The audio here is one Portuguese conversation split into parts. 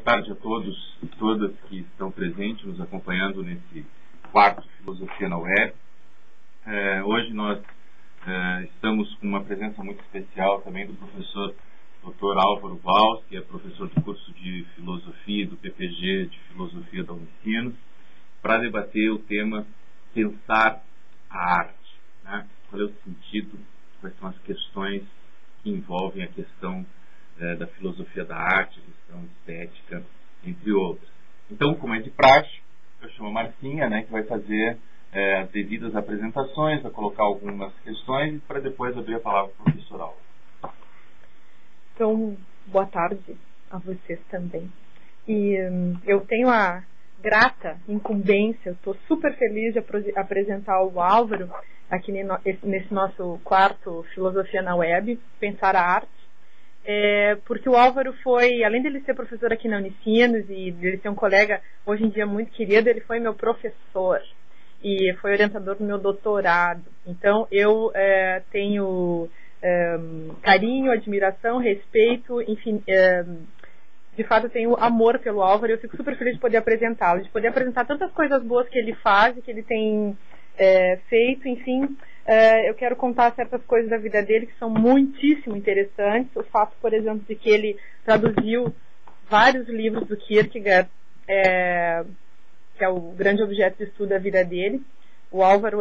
tarde a todos e todas que estão presentes, nos acompanhando nesse quarto Filosofia na Web. Hoje nós estamos com uma presença muito especial também do professor Dr. Álvaro Valls, que é professor do curso de Filosofia do PPG de Filosofia da Unicinos, para debater o tema Pensar a Arte, né? Qual é o sentido, quais são as questões que envolvem a questão da filosofia da arte, questão estética, entre outras. Então, como é de praxe, eu chamo a Marcinha, né, que vai fazer as devidas apresentações, vai colocar algumas questões para depois abrir a palavra para o professor Álvaro. Então, boa tarde a vocês também. E eu tenho a grata incumbência, eu estou super feliz de apresentar o Álvaro aqui nesse nosso quarto Filosofia na Web, Pensar a Arte, porque o Álvaro foi, além dele ser professor aqui na Unicinos e dele ser um colega hoje em dia muito querido, ele foi meu professor e foi orientador do meu doutorado. Então eu tenho carinho, admiração, respeito, enfim, de fato eu tenho amor pelo Álvaro e eu fico super feliz de poder apresentá-lo, de poder apresentar tantas coisas boas que ele faz e que ele tem feito, enfim. Eu quero contar certas coisas da vida dele que são muitíssimo interessantes. O fato, por exemplo, de que ele traduziu vários livros do Kierkegaard, que é o grande objeto de estudo da vida dele. O Álvaro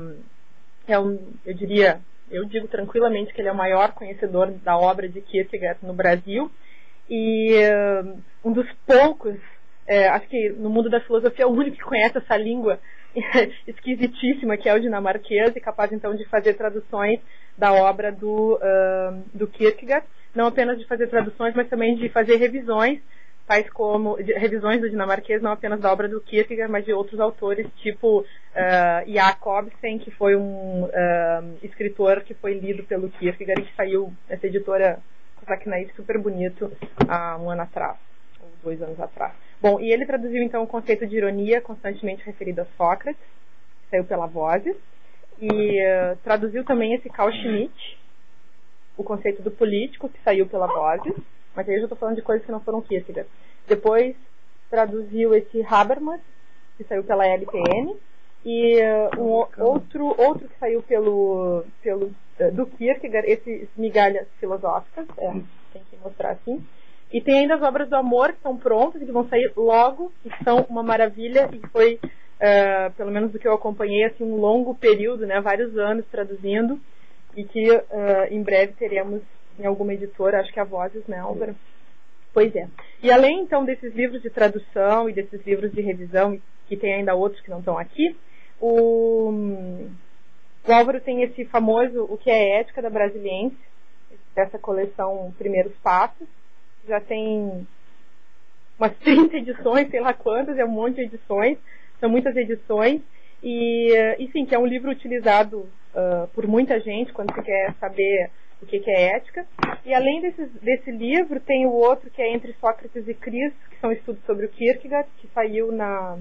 eu digo tranquilamente que ele é o maior conhecedor da obra de Kierkegaard no Brasil e um dos poucos, acho que no mundo da filosofia é o único que conhece essa língua esquisitíssima que é o dinamarquês e capaz então de fazer traduções da obra do Kierkegaard, não apenas de fazer traduções, mas também de fazer revisões, tais como revisões do dinamarquês, não apenas da obra do Kierkegaard, mas de outros autores, tipo Jacobsen, que foi um escritor que foi lido pelo Kierkegaard e que saiu essa editora Sacnaíve super bonito há um ano atrás, ou 2 anos atrás. Bom, e ele traduziu então o conceito de ironia constantemente referido a Sócrates, que saiu pela Vozes, e traduziu também esse Carl Schmitt, o conceito do político, que saiu pela Vozes, mas aí eu já estou falando de coisas que não foram Kierkegaard. Depois traduziu esse Habermas, que saiu pela LPN, e outro que saiu do Kierkegaard, esse Migalhas Filosóficas, tem que mostrar assim. E tem ainda as obras do amor que estão prontas e que vão sair logo, e que são uma maravilha, e foi, pelo menos do que eu acompanhei, assim, um longo período, né, vários anos traduzindo, e que em breve teremos em alguma editora, acho que a Vozes, né, Álvaro? Pois é. E além, então, desses livros de tradução e desses livros de revisão, que tem ainda outros que não estão aqui, o Álvaro tem esse famoso O que é Ética da Brasiliense, dessa coleção Primeiros Passos, já tem umas 30 edições, sei lá quantas, é um monte de edições, são muitas edições, e enfim, que é um livro utilizado por muita gente quando se quer saber o que é ética. E além desse livro, tem o outro que é Entre Sócrates e Cristo, que são estudos sobre o Kierkegaard, que saiu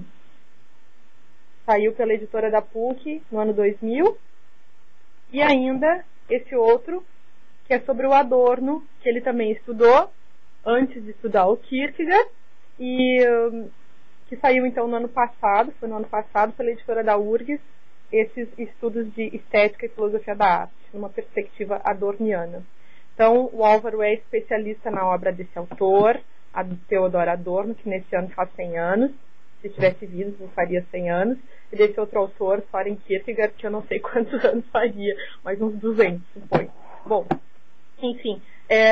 pela editora da PUC no ano 2000, e ainda esse outro, que é sobre o Adorno, que ele também estudou antes de estudar o Kierkegaard, e que saiu então no ano passado pela editora da URGS, esses estudos de estética e filosofia da arte, numa perspectiva adorniana. Então, o Álvaro é especialista na obra desse autor, a do Theodor Adorno, que nesse ano faz 100 anos, se tivesse vivo faria 100 anos, e desse outro autor, Soren Kierkegaard, que eu não sei quantos anos faria, mas uns 200, supõe. Bom, enfim,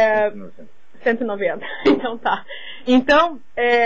190. Então tá. Então,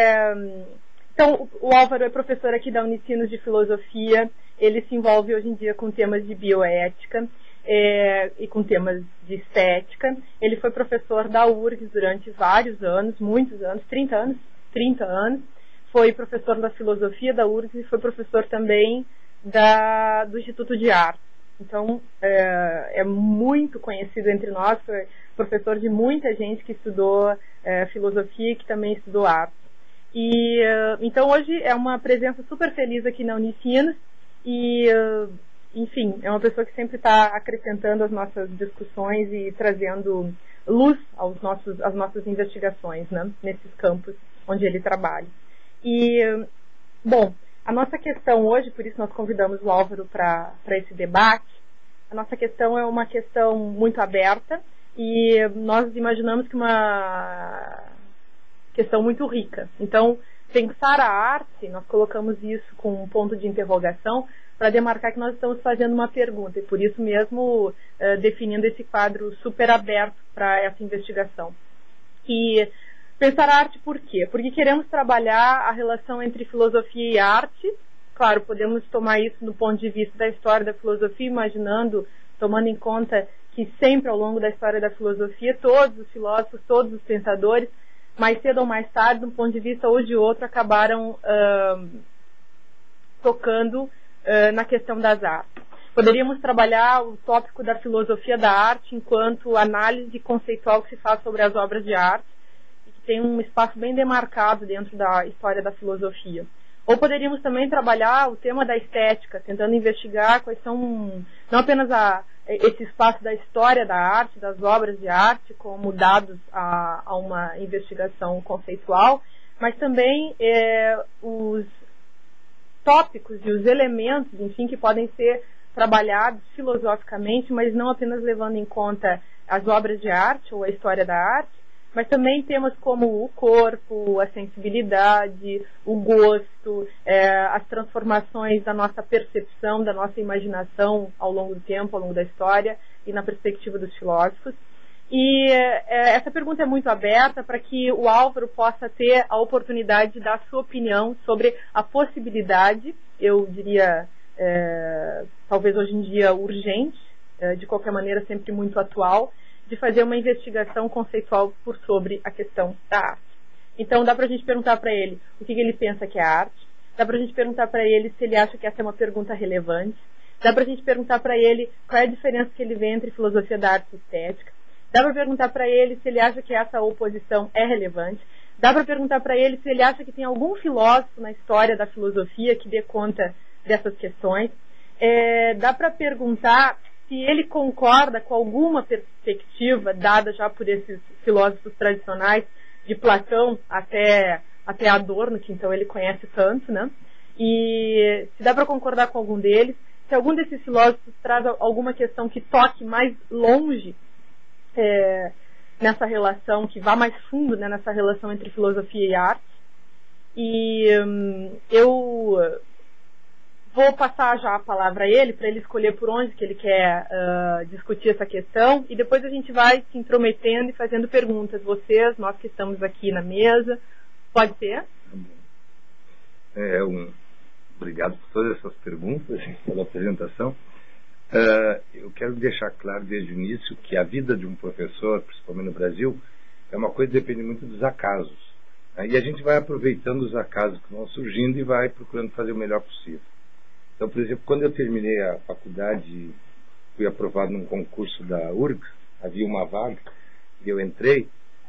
o Álvaro é professor aqui da Unicinos de Filosofia. Ele se envolve hoje em dia com temas de bioética e com temas de estética. Ele foi professor da URGS durante vários anos, muitos anos, 30 anos. Foi professor da filosofia da URGS e foi professor também do Instituto de Arte. Então, é muito conhecido entre nós, foi professor de muita gente que estudou filosofia e que também estudou arte. E, então, hoje é uma presença super feliz aqui na Unicinos e, enfim, é uma pessoa que sempre está acrescentando as nossas discussões e trazendo luz às nossas investigações, né, nesses campos onde ele trabalha. E, bom, a nossa questão hoje, por isso nós convidamos o Álvaro para esse debate, a nossa questão é uma questão muito aberta e nós imaginamos que uma questão muito rica. Então, pensar a arte, nós colocamos isso com um ponto de interrogação para demarcar que nós estamos fazendo uma pergunta e por isso mesmo definindo esse quadro super aberto para essa investigação. E pensar a arte por quê? Porque queremos trabalhar a relação entre filosofia e arte. Claro, podemos tomar isso do ponto de vista da história da filosofia, tomando em conta que sempre ao longo da história da filosofia, todos os filósofos, todos os pensadores, mais cedo ou mais tarde, de um ponto de vista ou de outro, acabaram tocando na questão das artes. Poderíamos trabalhar o tópico da filosofia da arte enquanto análise conceitual que se faz sobre as obras de arte, e que tem um espaço bem demarcado dentro da história da filosofia. Ou poderíamos também trabalhar o tema da estética, tentando investigar quais são, não apenas esse espaço da história da arte, das obras de arte, como dados a uma investigação conceitual, mas também os tópicos e os elementos, enfim, que podem ser trabalhados filosoficamente, mas não apenas levando em conta as obras de arte ou a história da arte, mas também temas como o corpo, a sensibilidade, o gosto, as transformações da nossa percepção, da nossa imaginação ao longo do tempo, ao longo da história e na perspectiva dos filósofos. E essa pergunta é muito aberta para que o Álvaro possa ter a oportunidade de dar a sua opinião sobre a possibilidade, eu diria, talvez hoje em dia urgente, de qualquer maneira sempre muito atual, de fazer uma investigação conceitual sobre a questão da arte. Então dá para a gente perguntar para ele o que ele pensa que é arte, dá para a gente perguntar para ele se ele acha que essa é uma pergunta relevante, dá para a gente perguntar para ele qual é a diferença que ele vê entre filosofia da arte e estética, dá para perguntar para ele se ele acha que essa oposição é relevante, dá para perguntar para ele se ele acha que tem algum filósofo na história da filosofia que dê conta dessas questões, dá para perguntar se ele concorda com alguma perspectiva dada já por esses filósofos tradicionais, de Platão até Adorno, que então ele conhece tanto, né? E se dá para concordar com algum deles, se algum desses filósofos traz alguma questão que toque mais longe nessa relação, que vá mais fundo, né, nessa relação entre filosofia e arte. E eu vou passar já a palavra a ele, para ele escolher por onde que ele quer discutir essa questão, e depois a gente vai se intrometendo e fazendo perguntas. Vocês, nós que estamos aqui na mesa, pode ser? Obrigado por todas essas perguntas, pela apresentação. Eu quero deixar claro desde o início que a vida de um professor, principalmente no Brasil, é uma coisa que depende muito dos acasos. E a gente vai aproveitando os acasos que vão surgindo e vai procurando fazer o melhor possível. Então, por exemplo, quando eu terminei a faculdade, fui aprovado num concurso da URGS, havia uma vaga, e eu entrei.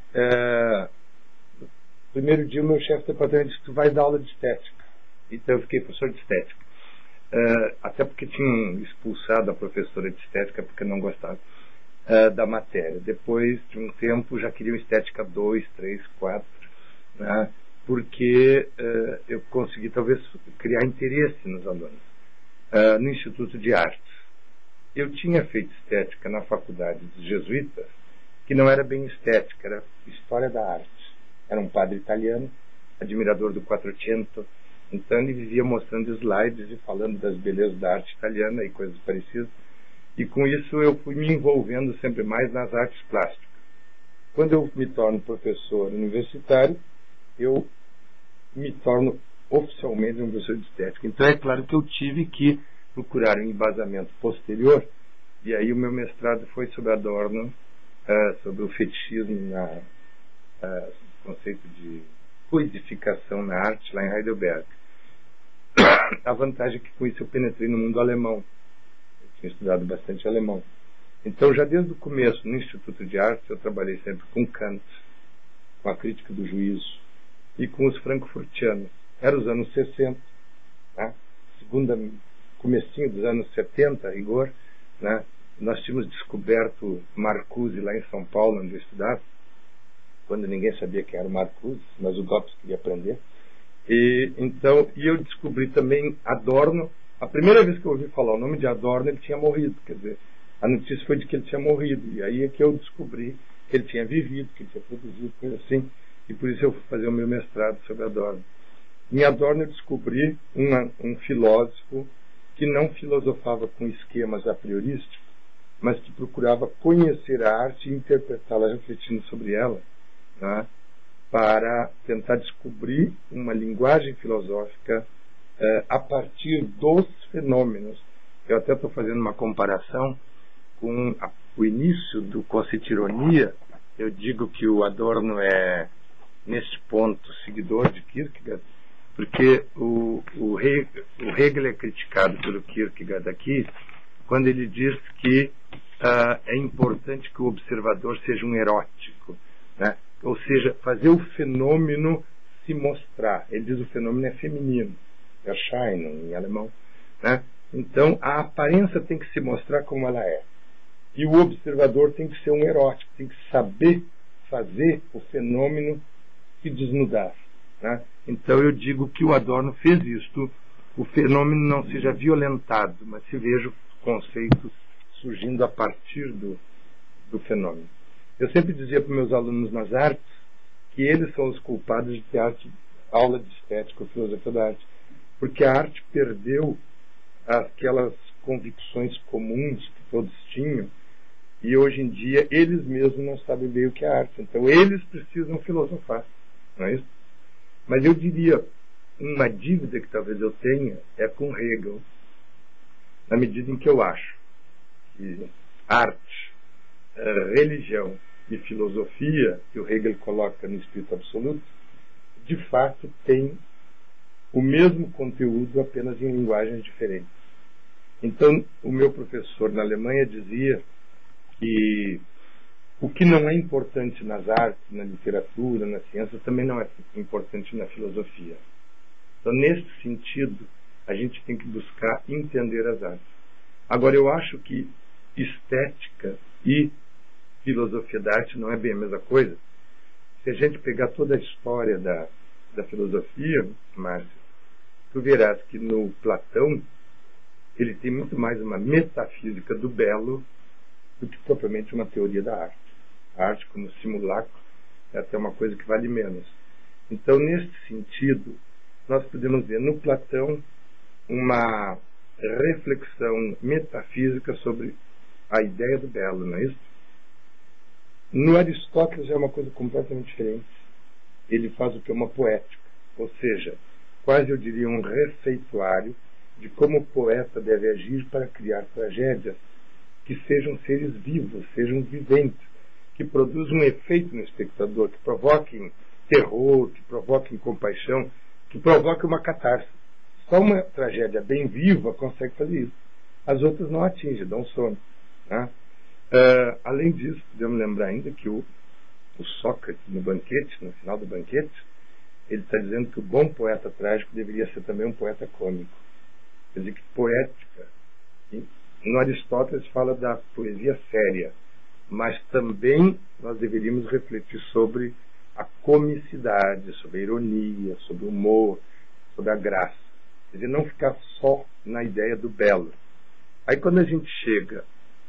No primeiro dia, o meu chefe do departamento disse: tu vai dar aula de estética. Então, eu fiquei professor de estética. Até porque tinham expulsado a professora de estética porque não gostava da matéria. Depois de um tempo, já queriam estética 2, 3, 4, né? Porque eu consegui, talvez, criar interesse nos alunos. No Instituto de Artes. Eu tinha feito estética na faculdade dos jesuítas, que não era bem estética, era história da arte. Era um padre italiano, admirador do Quattrocento, então ele vivia mostrando slides e falando das belezas da arte italiana e coisas parecidas, e com isso eu fui me envolvendo sempre mais nas artes plásticas. Quando eu me torno professor universitário, eu me torno oficialmente um professor de estética. Então é claro que eu tive que procurar um embasamento posterior, e aí o meu mestrado foi sobre Adorno, sobre o fetichismo, conceito de codificação na arte lá em Heidelberg. A vantagem é que com isso eu penetrei no mundo alemão. Eu tinha estudado bastante alemão. Então já desde o começo no Instituto de Artes eu trabalhei sempre com Kant, com a crítica do juízo e com os frankfurtianos. Era os anos 60, né? Comecinho dos anos 70, a rigor, né? nós tínhamos descoberto Marcuse lá em São Paulo, onde eu estudava, quando ninguém sabia quem era o Marcuse, mas o Dops queria aprender. E eu descobri também Adorno. A primeira vez que eu ouvi falar o nome de Adorno, ele tinha morrido. Quer dizer, a notícia foi de que ele tinha morrido. E aí é que eu descobri que ele tinha vivido, que ele tinha produzido, coisa assim. E por isso eu fui fazer o meu mestrado sobre Adorno. Em Adorno eu descobri um filósofo que não filosofava com esquemas a priorísticos, mas que procurava conhecer a arte e interpretá-la refletindo sobre ela, né, para tentar descobrir uma linguagem filosófica a partir dos fenômenos. Eu até estou fazendo uma comparação com o início do conceito de ironia. Eu digo que o Adorno é, nesse ponto, seguidor de Kierkegaard, porque o Hegel é criticado pelo Kierkegaard aqui, quando ele diz que é importante que o observador seja um erótico, né? Ou seja, fazer o fenômeno se mostrar. Ele diz que o fenômeno é feminino, Erscheinung em alemão, né? Então a aparência tem que se mostrar como ela é, e o observador tem que ser um erótico, tem que saber fazer o fenômeno se desnudar, né? Então eu digo que o Adorno fez isto, o fenômeno não seja violentado, mas se veja o conceito surgindo a partir do fenômeno. Eu sempre dizia para meus alunos nas artes que eles são os culpados de ter aula de estética ou filosofia da arte, porque a arte perdeu aquelas convicções comuns que todos tinham, e hoje em dia eles mesmos não sabem bem o que é arte. Então eles precisam filosofar, não é isso? Mas eu diria, uma dívida que talvez eu tenha é com Hegel, na medida em que eu acho que arte, religião e filosofia, que o Hegel coloca no espírito absoluto, de fato tem o mesmo conteúdo, apenas em linguagens diferentes. Então, o meu professor na Alemanha dizia que o que não é importante nas artes, na literatura, na ciência, também não é importante na filosofia. Então, nesse sentido, a gente tem que buscar entender as artes. Agora, eu acho que estética e filosofia da arte não é bem a mesma coisa. Se a gente pegar toda a história da filosofia, Márcio, tu verás que no Platão ele tem muito mais uma metafísica do belo do que propriamente uma teoria da arte. A arte como simulacro é até uma coisa que vale menos. Então, nesse sentido, nós podemos ver no Platão uma reflexão metafísica sobre a ideia do belo, não é isso? No Aristóteles é uma coisa completamente diferente. Ele faz o que é uma poética, ou seja, quase eu diria um receituário de como o poeta deve agir para criar tragédias que sejam seres vivos, sejam viventes, que produzam um efeito no espectador, que provoquem terror, que provoquem compaixão, que provoquem uma catarse. Só uma tragédia bem viva consegue fazer isso. As outras não atingem, dão sono, né? Além disso, podemos lembrar ainda que o Sócrates, no banquete, no final do banquete, ele está dizendo que o bom poeta trágico deveria ser também um poeta cômico. Quer dizer que poética, no Aristóteles fala da poesia séria, mas também nós deveríamos refletir sobre a comicidade, sobre a ironia, sobre o humor, sobre a graça. Quer dizer, não ficar só na ideia do belo. Aí quando a gente chega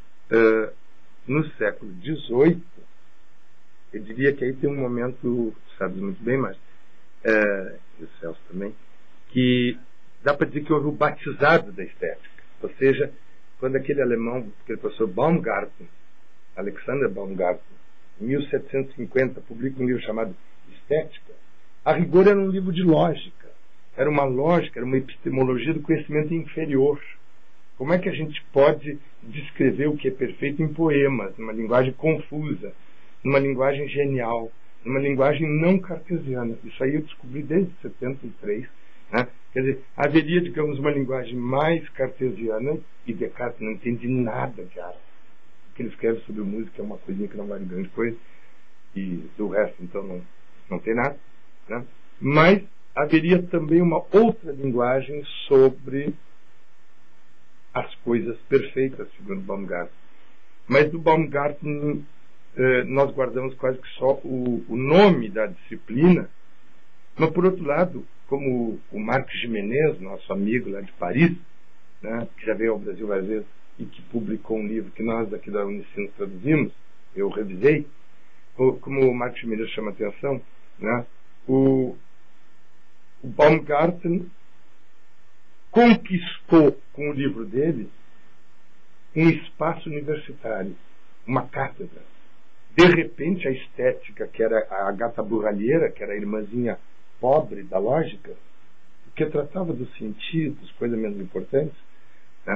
no século XVIII, eu diria que aí tem um momento, sabes muito bem, mas e o Celso também, que dá para dizer que houve o batizado da estética. Ou seja, quando aquele alemão, aquele professor Baumgarten, Alexander Baumgarten, em 1750, publica um livro chamado Estética, a rigor era um livro de lógica. Era uma lógica, era uma epistemologia do conhecimento inferior. Como é que a gente pode descrever o que é perfeito em poemas, numa linguagem confusa, numa linguagem genial, numa linguagem não cartesiana? Isso aí eu descobri desde 73. Né? Quer dizer, haveria, digamos, uma linguagem mais cartesiana, e Descartes não entende nada de arte. O que ele escreve sobre música é uma coisinha que não vale grande coisa, e do resto, então, não tem nada. Né? Mas haveria também uma outra linguagem sobre as coisas perfeitas, segundo Baumgarten. Mas do Baumgarten nós guardamos quase que só o nome da disciplina. Mas, por outro lado, como o Marcos Gimenez, nosso amigo lá de Paris, né, que já veio ao Brasil várias vezes e que publicou um livro que nós daqui da Unicinos traduzimos, eu revisei, como o Marcos Gimenez chama a atenção, né, o Baumgarten conquistou com o livro dele um espaço universitário, uma cátedra. De repente, a estética, que era a Agatha Burralheira, que era a irmãzinha pobre da lógica, que tratava dos sentidos, coisas menos importantes, né?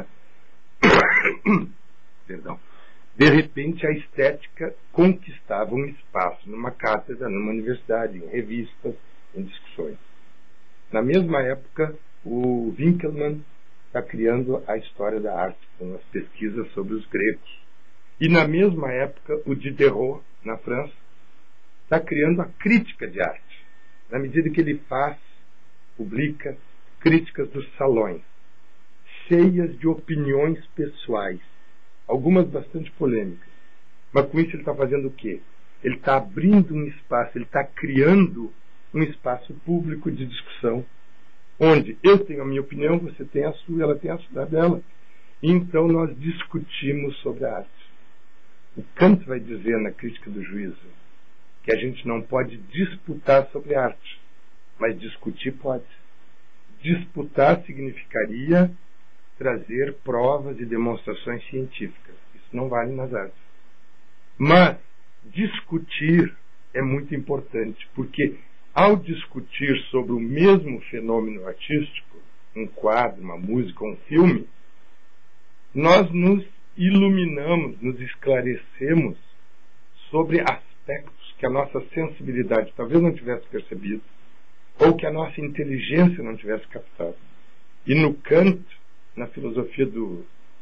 Perdão. De repente, a estética conquistava um espaço numa cátedra, numa universidade, em revistas, em discussões. Na mesma época, o Winkelmann está criando a história da arte, com as pesquisas sobre os gregos. E na mesma época, o Diderot, na França, está criando a crítica de arte. Na medida que ele publica críticas dos salões, cheias de opiniões pessoais, algumas bastante polêmicas. Mas com isso ele está fazendo o quê? Ele está abrindo um espaço, ele está criando um espaço público de discussão, onde eu tenho a minha opinião, você tem a sua, ela tem a sua dela. E então nós discutimos sobre a arte. O Kant vai dizer na Crítica do Juízo que a gente não pode disputar sobre a arte, mas discutir pode. Disputar significaria trazer provas e demonstrações científicas. Isso não vale nas artes. Mas discutir é muito importante, porque ao discutir sobre o mesmo fenômeno artístico, um quadro, uma música, um filme, nós nos iluminamos, nos esclarecemos sobre aspectos que a nossa sensibilidade talvez não tivesse percebido, ou que a nossa inteligência não tivesse captado. E no Kant, na filosofia do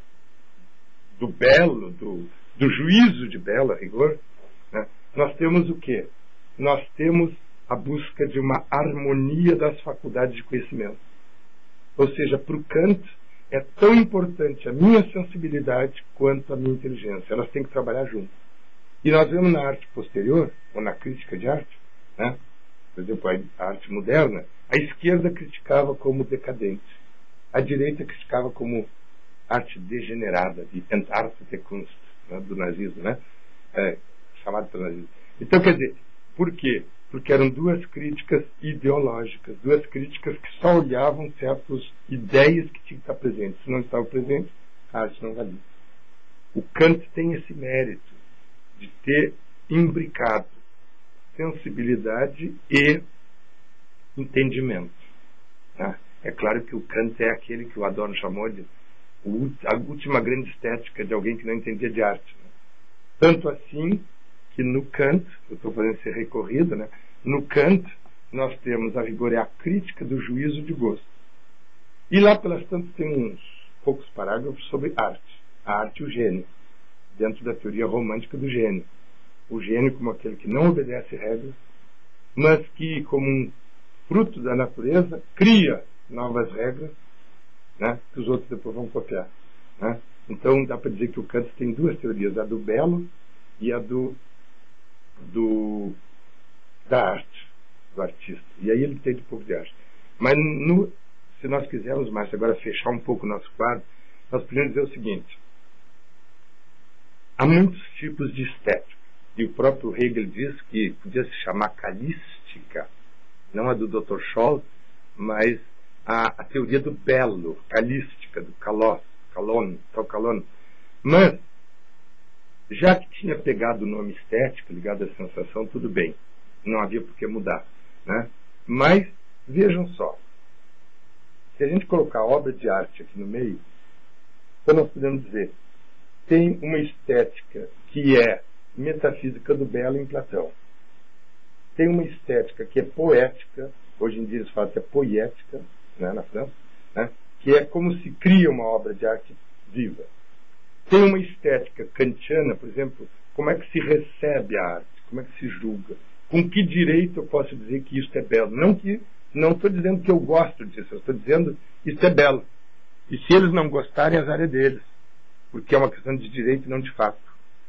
belo, do juízo de belo, a rigor, né, nós temos o quê? Nós temos a busca de uma harmonia das faculdades de conhecimento. Ou seja, para o Kant, é tão importante a minha sensibilidade quanto a minha inteligência. Elas têm que trabalhar juntas. E nós vemos na arte posterior, ou na crítica de arte, né, por exemplo, a arte moderna, a esquerda criticava como decadente. A direita criticava como arte degenerada, de Entartete Kunst, né, do nazismo, né, chamado pelo nazismo. Então, quer dizer, por quê? Porque eram duas críticas ideológicas, duas críticas que só olhavam certas ideias que tinham que estar presentes. Se não estavam presentes, a arte não valia. O Kant tem esse mérito de ter imbricado sensibilidade e entendimento. Tá? É claro que o Kant é aquele que o Adorno chamou de a última grande estética de alguém que não entendia de arte. Né? Tanto assim que no Kant, eu estou fazendo esse recorrido, né? No Kant nós temos a rigor a crítica do juízo de gosto. E lá pelas tantas tem uns poucos parágrafos sobre arte. A arte e o gênio, dentro da teoria romântica do gênio. O gênio como aquele que não obedece regras, mas que, como um fruto da natureza, cria novas regras, né, que os outros depois vão copiar. Né? Então dá para dizer que o Kant tem duas teorias, a do belo e a da arte, do artista. E aí ele entende um pouco de arte. Mas se nós quisermos, Márcio, agora fechar um pouco o nosso quadro, nós podemos dizer o seguinte: há muitos tipos de estética. E o próprio Hegel diz que podia se chamar calística, não a do Dr. Scholl, mas a teoria do belo, calística, do calon. Mas, já que tinha pegado o nome estética, ligado à sensação, tudo bem. Não havia por que mudar. Né? Mas, vejam só. Se a gente colocar obra de arte aqui no meio, então nós podemos dizer, tem uma estética que é metafísica do belo em Platão. Tem uma estética que é poética, hoje em dia eles falam que é poética, né, na França, né, que é como se cria uma obra de arte viva. Tem uma estética kantiana, por exemplo, como é que se recebe a arte, como é que se julga, com que direito eu posso dizer que isso é belo. Não estou dizendo que eu gosto disso, eu estou dizendo que isso é belo. E se eles não gostarem, azar é deles, porque é uma questão de direito e não de fato.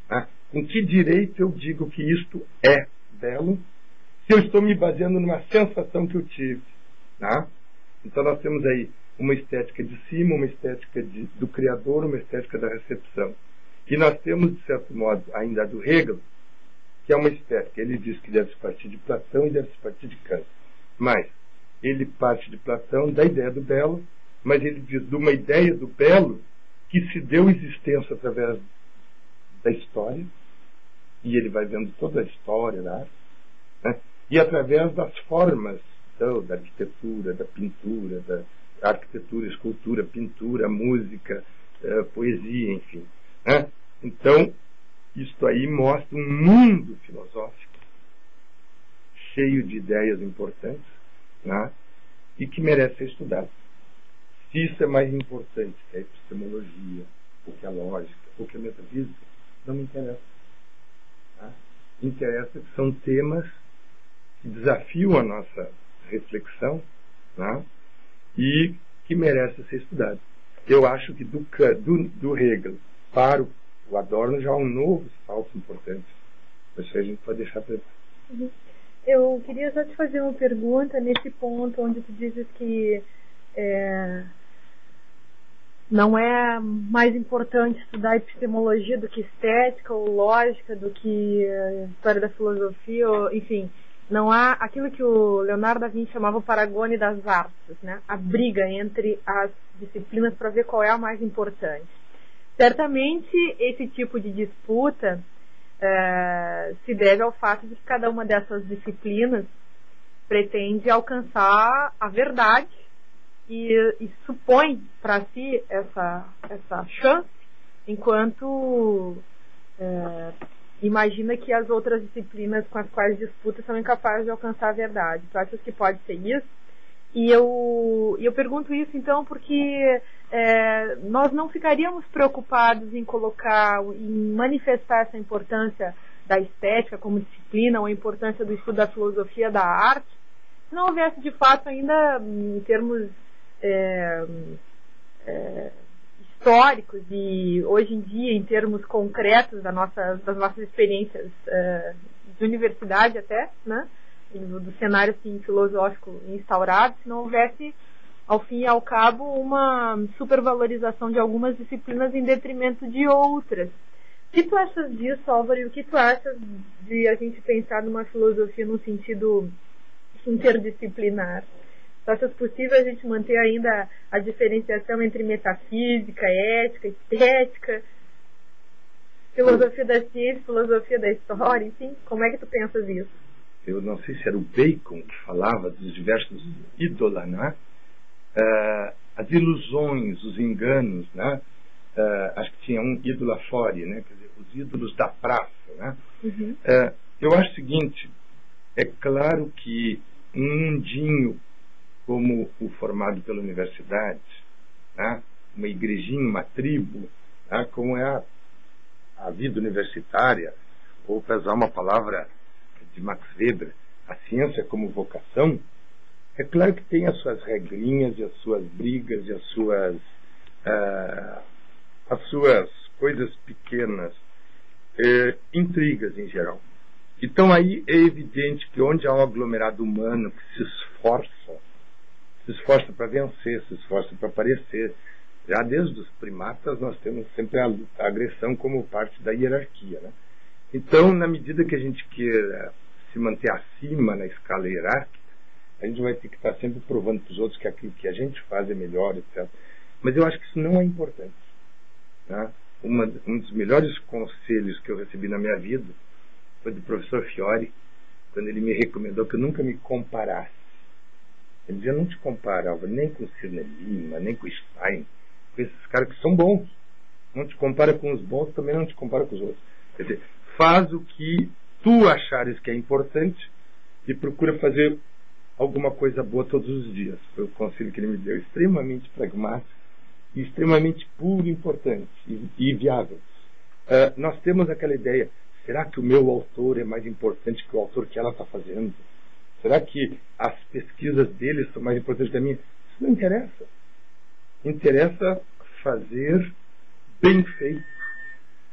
Né? Com que direito eu digo que isto é belo, se eu estou me baseando numa sensação que eu tive? Né? Então nós temos aí uma estética de cima, uma estética do criador, uma estética da recepção. E nós temos, de certo modo, ainda a do Hegel, que é uma estética. Ele diz que deve-se partir de Platão e deve-se partir de Kant. Mas ele parte de Platão, da ideia do belo, mas ele diz de uma ideia do belo que se deu existência através da história, e ele vai vendo toda a história da arte, né? E através das formas, então, da arquitetura, da pintura, da arquitetura, escultura, pintura, música, poesia, enfim. Né? Então, isto aí mostra um mundo filosófico cheio de ideias importantes, né? E que merece ser estudado. Se isso é mais importante que a epistemologia, ou que a lógica, ou que a metafísica, não me interessa. Tá? Interessa que são temas que desafiam a nossa reflexão, né? E que merecem ser estudados. Eu acho que do Hegel para o Adorno já há um novo salto importante. Isso a gente pode deixar para depois. Eu queria só te fazer uma pergunta nesse ponto onde tu dizes que não é mais importante estudar epistemologia do que estética ou lógica, do que história da filosofia, ou, enfim, não há aquilo que o Leonardo da Vinci chamava o paragone das artes, né? A briga entre as disciplinas para ver qual é a mais importante. Certamente esse tipo de disputa se deve ao fato de que cada uma dessas disciplinas pretende alcançar a verdade e supõe para si essa chance, enquanto imagina que as outras disciplinas com as quais disputa são incapazes de alcançar a verdade. Tu achas que pode ser isso? E eu pergunto isso então porque nós não ficaríamos preocupados em manifestar essa importância da estética como disciplina, ou a importância do estudo da filosofia da arte, se não houvesse de fato ainda, em termos históricos e hoje em dia em termos concretos das nossas experiências de universidade até, né? Do cenário assim, filosófico instaurado, se não houvesse, ao fim e ao cabo, uma supervalorização de algumas disciplinas em detrimento de outras. O que tu achas disso, Álvaro, e o que tu achas de a gente pensar numa filosofia num sentido interdisciplinar? Tu achas possível a gente manter ainda a diferenciação entre metafísica, ética, estética, filosofia da ciência, filosofia da história, enfim? Como é que tu pensas isso? Eu não sei se era o Bacon que falava dos diversos ídolos, né? As ilusões, os enganos, né? Acho que tinha um idolafore, né? Quer dizer, os ídolos da praça, né? Uhum. Eu acho o seguinte, é claro que um mundinho como o formado pela universidade, né? Uma igrejinha, uma tribo, né? Como é a vida universitária, ou para usar uma palavra de Max Weber, a ciência como vocação, é claro que tem as suas regrinhas e as suas brigas e as suas coisas pequenas, intrigas em geral. Então aí é evidente que onde há um aglomerado humano que se esforça para vencer, se esforça para aparecer, já desde os primatas nós temos sempre a agressão como parte da hierarquia, né? Então, na medida que a gente queira se manter acima na escala hierárquica, a gente vai ter que estar sempre provando para os outros que aquilo que a gente faz é melhor, etc. Mas eu acho que isso não é importante. Né? Um dos melhores conselhos que eu recebi na minha vida foi do professor Fiore, quando ele me recomendou que eu nunca me comparasse. Ele dizia, não te compara, Álvaro, nem com o Cirne Lima, nem com o Stein, com esses caras que são bons. Não te compara com os bons, também não te compara com os outros. Quer dizer, faz o que tu achares que é importante e procura fazer alguma coisa boa todos os dias. Foi o conselho que ele me deu, extremamente pragmático e extremamente puro, importante e viável. Nós temos aquela ideia, será que o meu autor é mais importante que o autor que ela está fazendo? Será que as pesquisas dele são mais importantes que a minha? Isso não interessa. Interessa fazer bem feito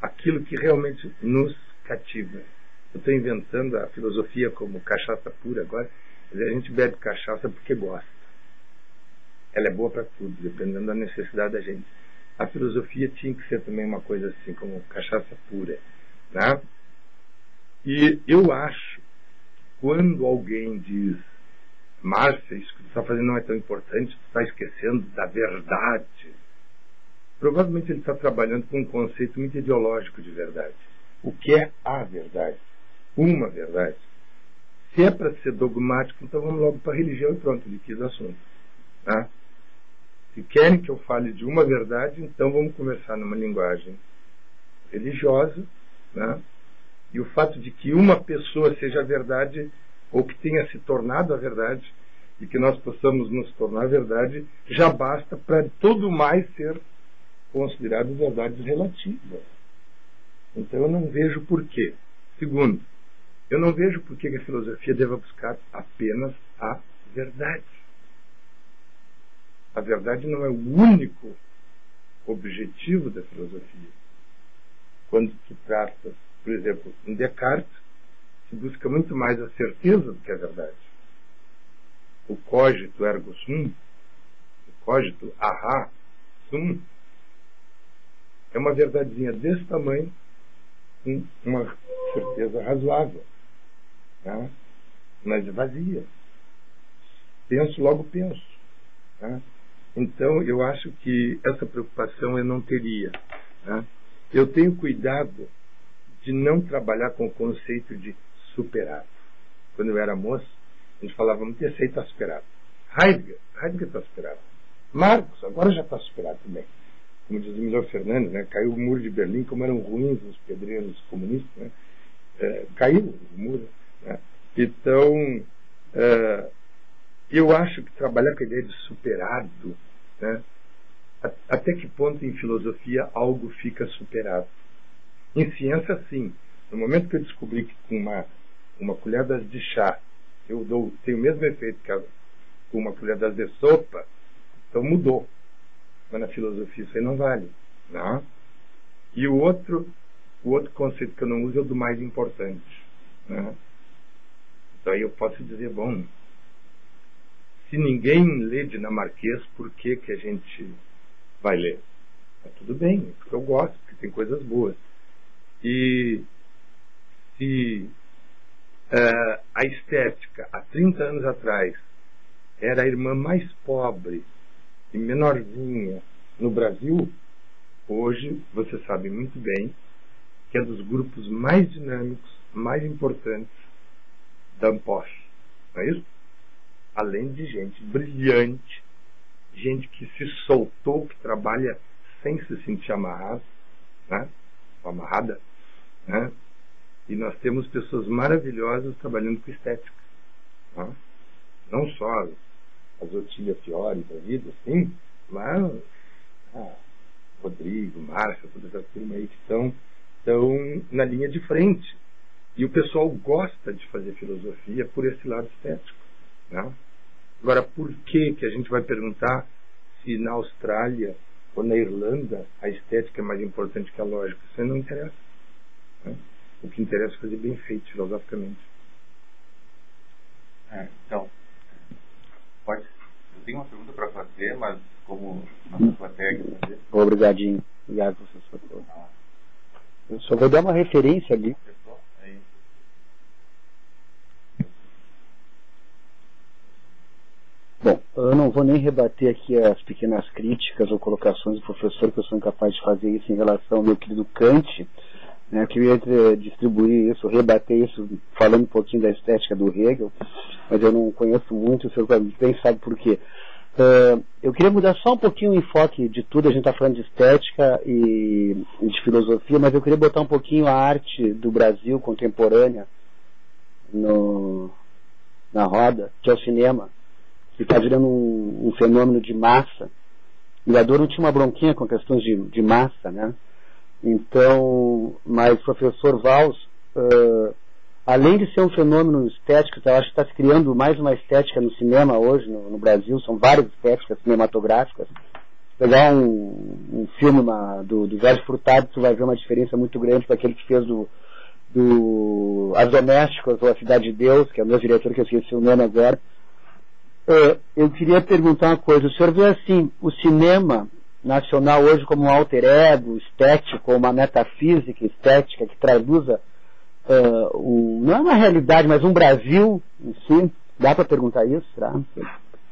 aquilo que realmente nos cativa. Eu estou inventando a filosofia como cachaça pura agora. A gente bebe cachaça porque gosta. Ela é boa para tudo, dependendo da necessidade da gente. A filosofia tinha que ser também uma coisa assim, como cachaça pura, né? E eu acho, quando alguém diz, Márcia, isso que você está fazendo não é tão importante, você está esquecendo da verdade. Provavelmente ele está trabalhando com um conceito muito ideológico de verdade. O que é a verdade? Uma verdade. Se é para ser dogmático, então vamos logo para a religião e pronto, liquida o assunto. Tá? Se querem que eu fale de uma verdade, então vamos conversar numa linguagem religiosa, né? E o fato de que uma pessoa seja a verdade, ou que tenha se tornado a verdade, e que nós possamos nos tornar a verdade, já basta para tudo mais ser considerado verdades relativas. Então eu não vejo porquê. Segundo, eu não vejo porquê que a filosofia deva buscar apenas a verdade. A verdade não é o único objetivo da filosofia. Quando se trata, por exemplo, em Descartes, se busca muito mais a certeza do que a verdade. O cogito ergo sum, o cogito aha sum, é uma verdadezinha desse tamanho, com uma certeza razoável, né? Mas vazia. Penso, logo penso. Né? Então, eu acho que essa preocupação eu não teria. Né? Eu tenho cuidado de não trabalhar com o conceito de superado. Quando eu era moço, a gente falava muito de aceito está superado. Heidegger está superado. Marx, agora já está superado também. Como diz o Milor Fernandes, né? Caiu o muro de Berlim, como eram ruins os pedreiros comunistas. Né? Caiu o muro. Né? Então, eu acho que trabalhar com a ideia de superado, né? Até que ponto em filosofia algo fica superado? Em ciência, sim. No momento que eu descobri que com uma colher de chá eu tenho o mesmo efeito que com uma colher de sopa, então mudou. Mas na filosofia isso aí não vale. Não? E o outro conceito que eu não uso é o do mais importante. Né? Então aí eu posso dizer, bom, se ninguém lê dinamarquês, por que a gente vai ler? Mas tudo bem, porque eu gosto, porque tem coisas boas. E se a estética, há 30 anos atrás, era a irmã mais pobre e menorzinha no Brasil, hoje você sabe muito bem que é dos grupos mais dinâmicos, mais importantes da Ampoch. Não é isso? Além de gente brilhante, gente que se soltou, que trabalha sem se sentir amarrado, né? Amarrada, né? E nós temos pessoas maravilhosas trabalhando com estética, né? Não só as Otília Fiore da vida, sim, mas Rodrigo, Márcia, toda essa turma aí que estão na linha de frente. E o pessoal gosta de fazer filosofia por esse lado estético. Né? Agora, por que a gente vai perguntar se na Austrália ou na Irlanda a estética é mais importante que a lógica? Isso aí não interessa. Né? O que interessa é fazer bem feito filosoficamente. Então, eu tenho uma pergunta para fazer, mas como nossa plateia quer fazer. Obrigadinho. Obrigado, professor. Eu só vou dar uma referência ali. Bom, eu não vou nem rebater aqui as pequenas críticas ou colocações do professor, que eu sou incapaz de fazer isso em relação ao meu querido Kant, né, que eu ia distribuir isso, rebater isso, falando um pouquinho da estética do Hegel, mas eu não conheço muito, o senhor bem sabe por quê. Eu queria mudar só um pouquinho o enfoque de tudo. A gente está falando de estética e de filosofia, mas eu queria botar um pouquinho a arte do Brasil contemporânea na roda, que é o cinema, que está virando um fenômeno de massa. E a Adorno tinha uma bronquinha com questões de massa, né? Então, mas o professor Valls, além de ser um fenômeno estético, eu acho que está se criando mais uma estética no cinema hoje, no Brasil, são várias estéticas cinematográficas, pegar um filme do Jorge Furtado, tu vai ver uma diferença muito grande para aquele que fez As Domésticas ou A Cidade de Deus, que é o meu diretor, que eu esqueci o nome agora. Eu queria perguntar uma coisa. O senhor vê assim, o cinema nacional hoje como um alter ego estético, uma metafísica estética que traduza não é uma realidade, mas um Brasil em si? Dá para perguntar isso? Será? Eu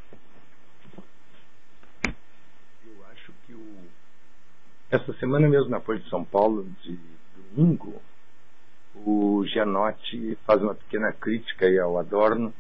acho que essa semana mesmo na Folha de São Paulo, de domingo, o Gianotti faz uma pequena crítica aí ao Adorno.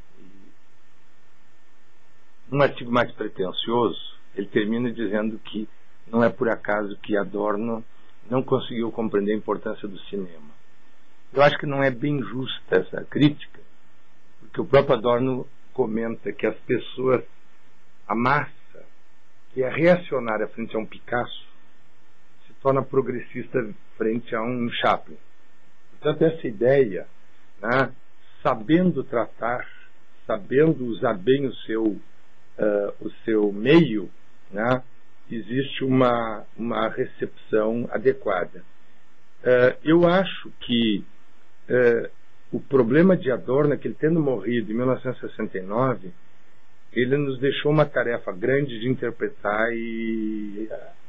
Um artigo mais pretensioso, ele termina dizendo que não é por acaso que Adorno não conseguiu compreender a importância do cinema. Eu acho que não é bem justa essa crítica, porque o próprio Adorno comenta que as pessoas, a massa, que é reacionária frente a um Picasso, se torna progressista frente a um Chaplin. Portanto, essa ideia, né, sabendo tratar, sabendo usar bem o seu meio, né, existe uma recepção adequada. Eu acho que o problema de Adorno é que ele, tendo morrido em 1969, ele nos deixou uma tarefa grande de interpretar e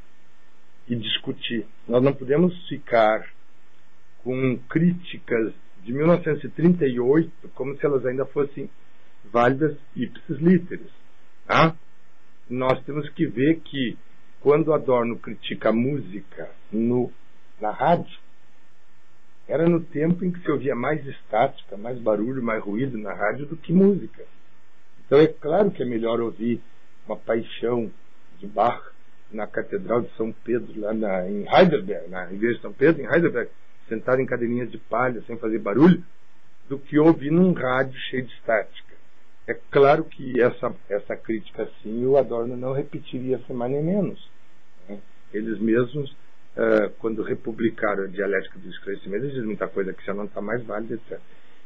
discutir. Nós não podemos ficar com críticas de 1938 como se elas ainda fossem válidas ipsis literis. Tá? Nós temos que ver que quando Adorno critica a música na rádio, era no tempo em que se ouvia mais estática, mais barulho, mais ruído na rádio do que música. Então é claro que é melhor ouvir uma Paixão de Bach na Catedral de São Pedro, lá em Heidelberg, na Igreja de São Pedro, em Heidelberg, sentado em cadeirinhas de palha, sem fazer barulho, do que ouvir num rádio cheio de estática. É claro que essa crítica assim o Adorno não repetiria sem mais nem menos. Né? Eles mesmos, quando republicaram a Dialética do Esclarecimento, eles dizem muita coisa que já não está mais válida, etc.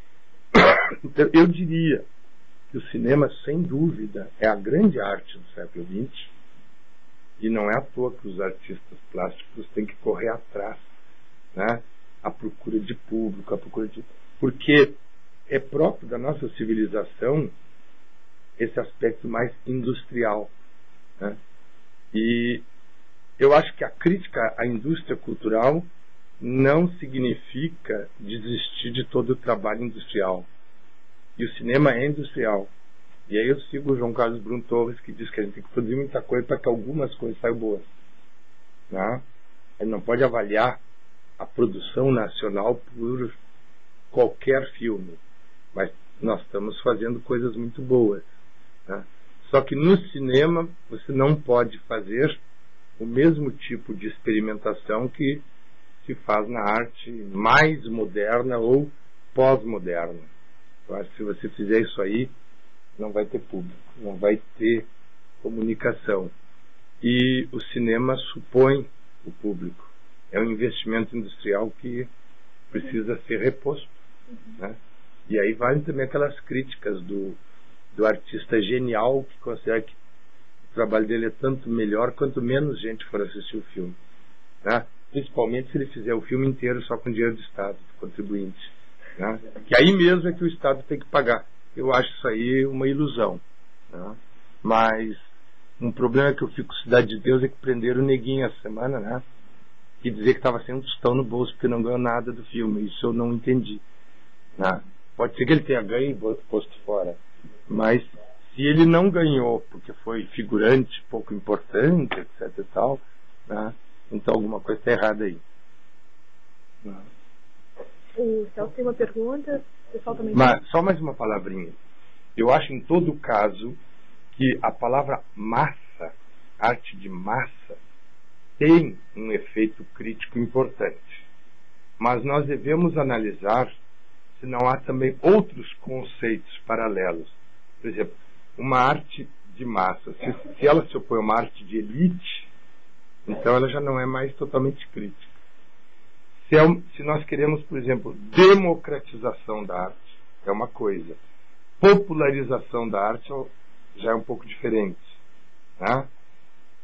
Então, eu diria que o cinema, sem dúvida, é a grande arte do século XX, e não é à toa que os artistas plásticos têm que correr atrás, né? A procura de público, porque é próprio da nossa civilização esse aspecto mais industrial, né? E eu acho que a crítica à indústria cultural não significa desistir de todo o trabalho industrial. E o cinema é industrial. E aí eu sigo o João Carlos Brum Torres, que diz que a gente tem que produzir muita coisa para que algumas coisas saiam boas. Né? A gente não pode avaliar a produção nacional por qualquer filme. Mas nós estamos fazendo coisas muito boas. Né? Só que no cinema você não pode fazer o mesmo tipo de experimentação que se faz na arte mais moderna ou pós-moderna. Eu acho que se você fizer isso aí, não vai ter público, não vai ter comunicação. E o cinema supõe o público. É um investimento industrial que precisa ser reposto. Né? E aí valem também aquelas críticas do artista genial que considera que o trabalho dele é tanto melhor quanto menos gente for assistir o filme. Né? Principalmente se ele fizer o filme inteiro só com dinheiro do Estado, do contribuinte. Né? Que aí mesmo é que o Estado tem que pagar. Eu acho isso aí uma ilusão. Né? Mas um problema que eu fico com Cidade de Deus é que prenderam o Neguinho essa semana, né? E dizer que estava sem um tostão no bolso porque não ganhou nada do filme. Isso eu não entendi. Né? Pode ser que ele tenha ganho e posto fora. Mas se ele não ganhou porque foi figurante, pouco importante, etc e tal, né? Então alguma coisa está errada aí. O Celso tem uma pergunta. O pessoal também Só mais uma palavrinha. Eu acho em todo caso que a palavra massa, arte de massa, tem um efeito crítico importante. Mas nós devemos analisar se não há também outros conceitos paralelos. Por exemplo, uma arte de massa, se ela se opõe a uma arte de elite, então ela já não é mais totalmente crítica. Se nós queremos, por exemplo, democratização da arte, é uma coisa. Popularização da arte já é um pouco diferente. Né?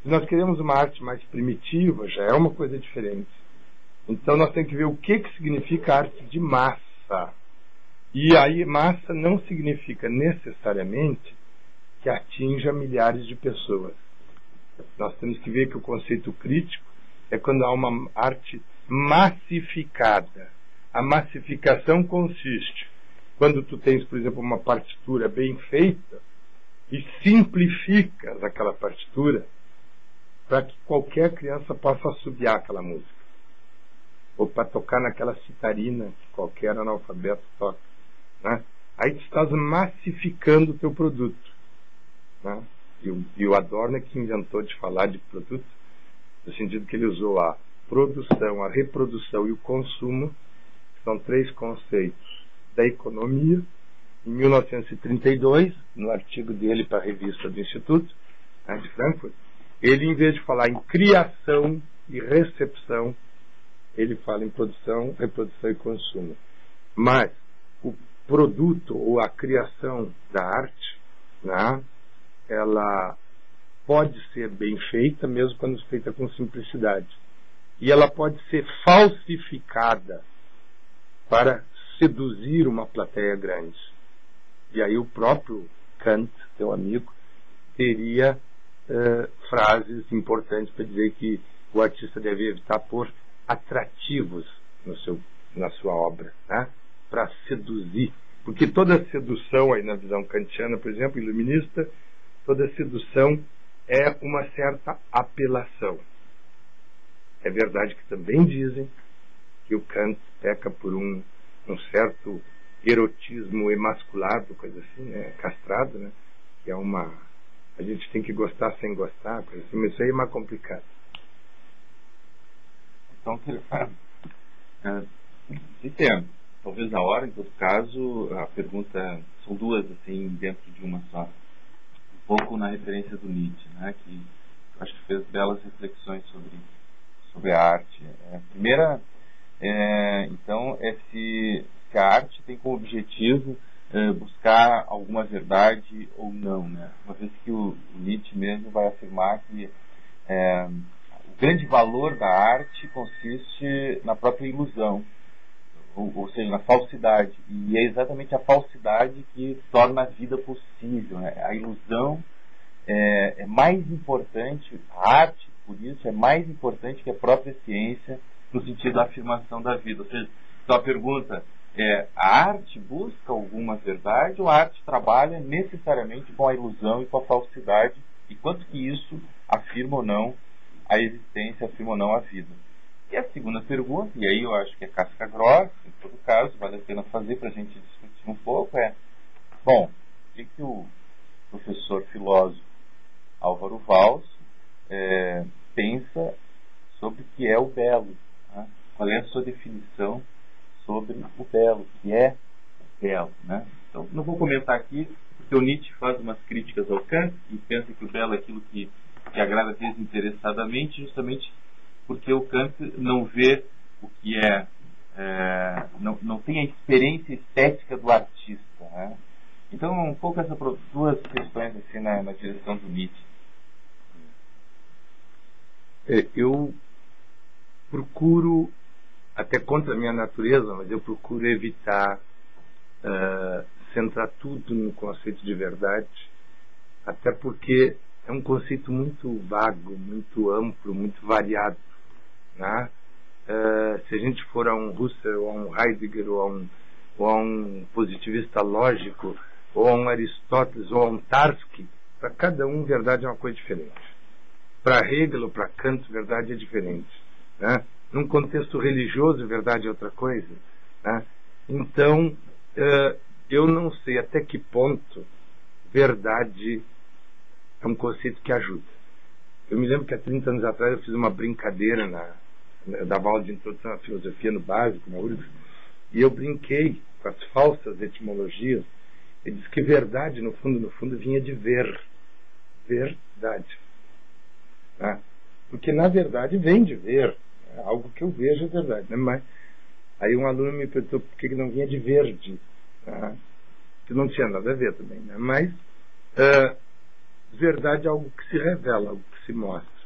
Se nós queremos uma arte mais primitiva, já é uma coisa diferente. Então nós temos que ver o que significa arte de massa. E aí massa não significa necessariamente que atinja milhares de pessoas. Nós temos que ver que o conceito crítico é quando há uma arte massificada. A massificação consiste quando tu tens, por exemplo, uma partitura bem feita e simplificas aquela partitura para que qualquer criança possa assobiar aquela música. Ou para tocar naquela citarina que qualquer analfabeto toca. Né? Aí tu estás massificando o teu produto. Né? E o Adorno é que inventou de falar de produto, no sentido que ele usou a produção, a reprodução e o consumo, que são 3 conceitos da economia. Em 1932, no artigo dele para a revista do Instituto, né, de Frankfurt, ele, em vez de falar em criação e recepção, ele fala em produção, reprodução e consumo. Mas o produto ou a criação da arte, né, ela pode ser bem feita, mesmo quando feita com simplicidade. E ela pode ser falsificada para seduzir uma plateia grande. E aí o próprio Kant, teu amigo, teria frases importantes para dizer que o artista deve evitar pôr atrativos na sua obra, né? Para seduzir. Porque toda sedução, aí na visão kantiana, por exemplo, iluminista, toda sedução é uma certa apelação. É verdade que também dizem que o Kant peca por um certo erotismo emasculado, coisa assim, né? Castrado, né? Que é uma... A gente tem que gostar sem gostar, coisa assim, mas isso aí é mais complicado. Então, entendo. Talvez na hora, em todo caso, a pergunta... São duas, assim, dentro de uma só. Um pouco na referência do Nietzsche, né? Que acho que fez belas reflexões sobre a arte. A primeira, então, é se a arte tem como objetivo buscar alguma verdade ou não, né? Uma vez que o Nietzsche mesmo vai afirmar que o grande valor da arte consiste na própria ilusão, ou seja, na falsidade. E é exatamente a falsidade que torna a vida possível, né? A ilusão é mais importante, a arte, por isso, é mais importante que a própria ciência no sentido da afirmação da vida. Ou seja, então a pergunta a arte busca alguma verdade ou a arte trabalha necessariamente com a ilusão e com a falsidade, e quanto que isso afirma ou não a existência, afirma ou não a vida. E a segunda pergunta, e aí eu acho que é casca grossa, em todo caso, vale a pena fazer para a gente discutir um pouco, bom, o que o professor filósofo Álvaro Valls pensa sobre o que é o belo, né? Qual é a sua definição sobre o belo, que é o belo, né? Então, não vou comentar aqui, porque o Nietzsche faz umas críticas ao Kant e pensa que o belo é aquilo que agrada desinteressadamente, justamente porque o Kant não vê o que não tem a experiência estética do artista, né? Então, um pouco essas duas questões assim na direção do Nietzsche. Eu procuro, até contra a minha natureza, mas eu procuro evitar centrar tudo no conceito de verdade, até porque é um conceito muito vago, muito amplo, muito variado, né? Se a gente for a um Husserl, ou a um Heidegger, ou a um positivista lógico, ou a um Aristóteles, ou a um Tarski, para cada um verdade é uma coisa diferente. Para Hegel ou para Kant, verdade é diferente, né? Num contexto religioso, verdade é outra coisa, né? Então, eu não sei até que ponto verdade é um conceito que ajuda. Eu me lembro que há 30 anos atrás eu fiz uma brincadeira dava aula de introdução à filosofia no básico, na URGS, e eu brinquei com as falsas etimologias. Eu disse que verdade, no fundo, vinha de verdade, né? Porque na verdade vem de ver, algo que eu vejo é verdade, né? Mas aí um aluno me perguntou por que não vinha de verde, né? Que não tinha nada a ver também, né? Mas verdade é algo que se revela, algo que se mostra.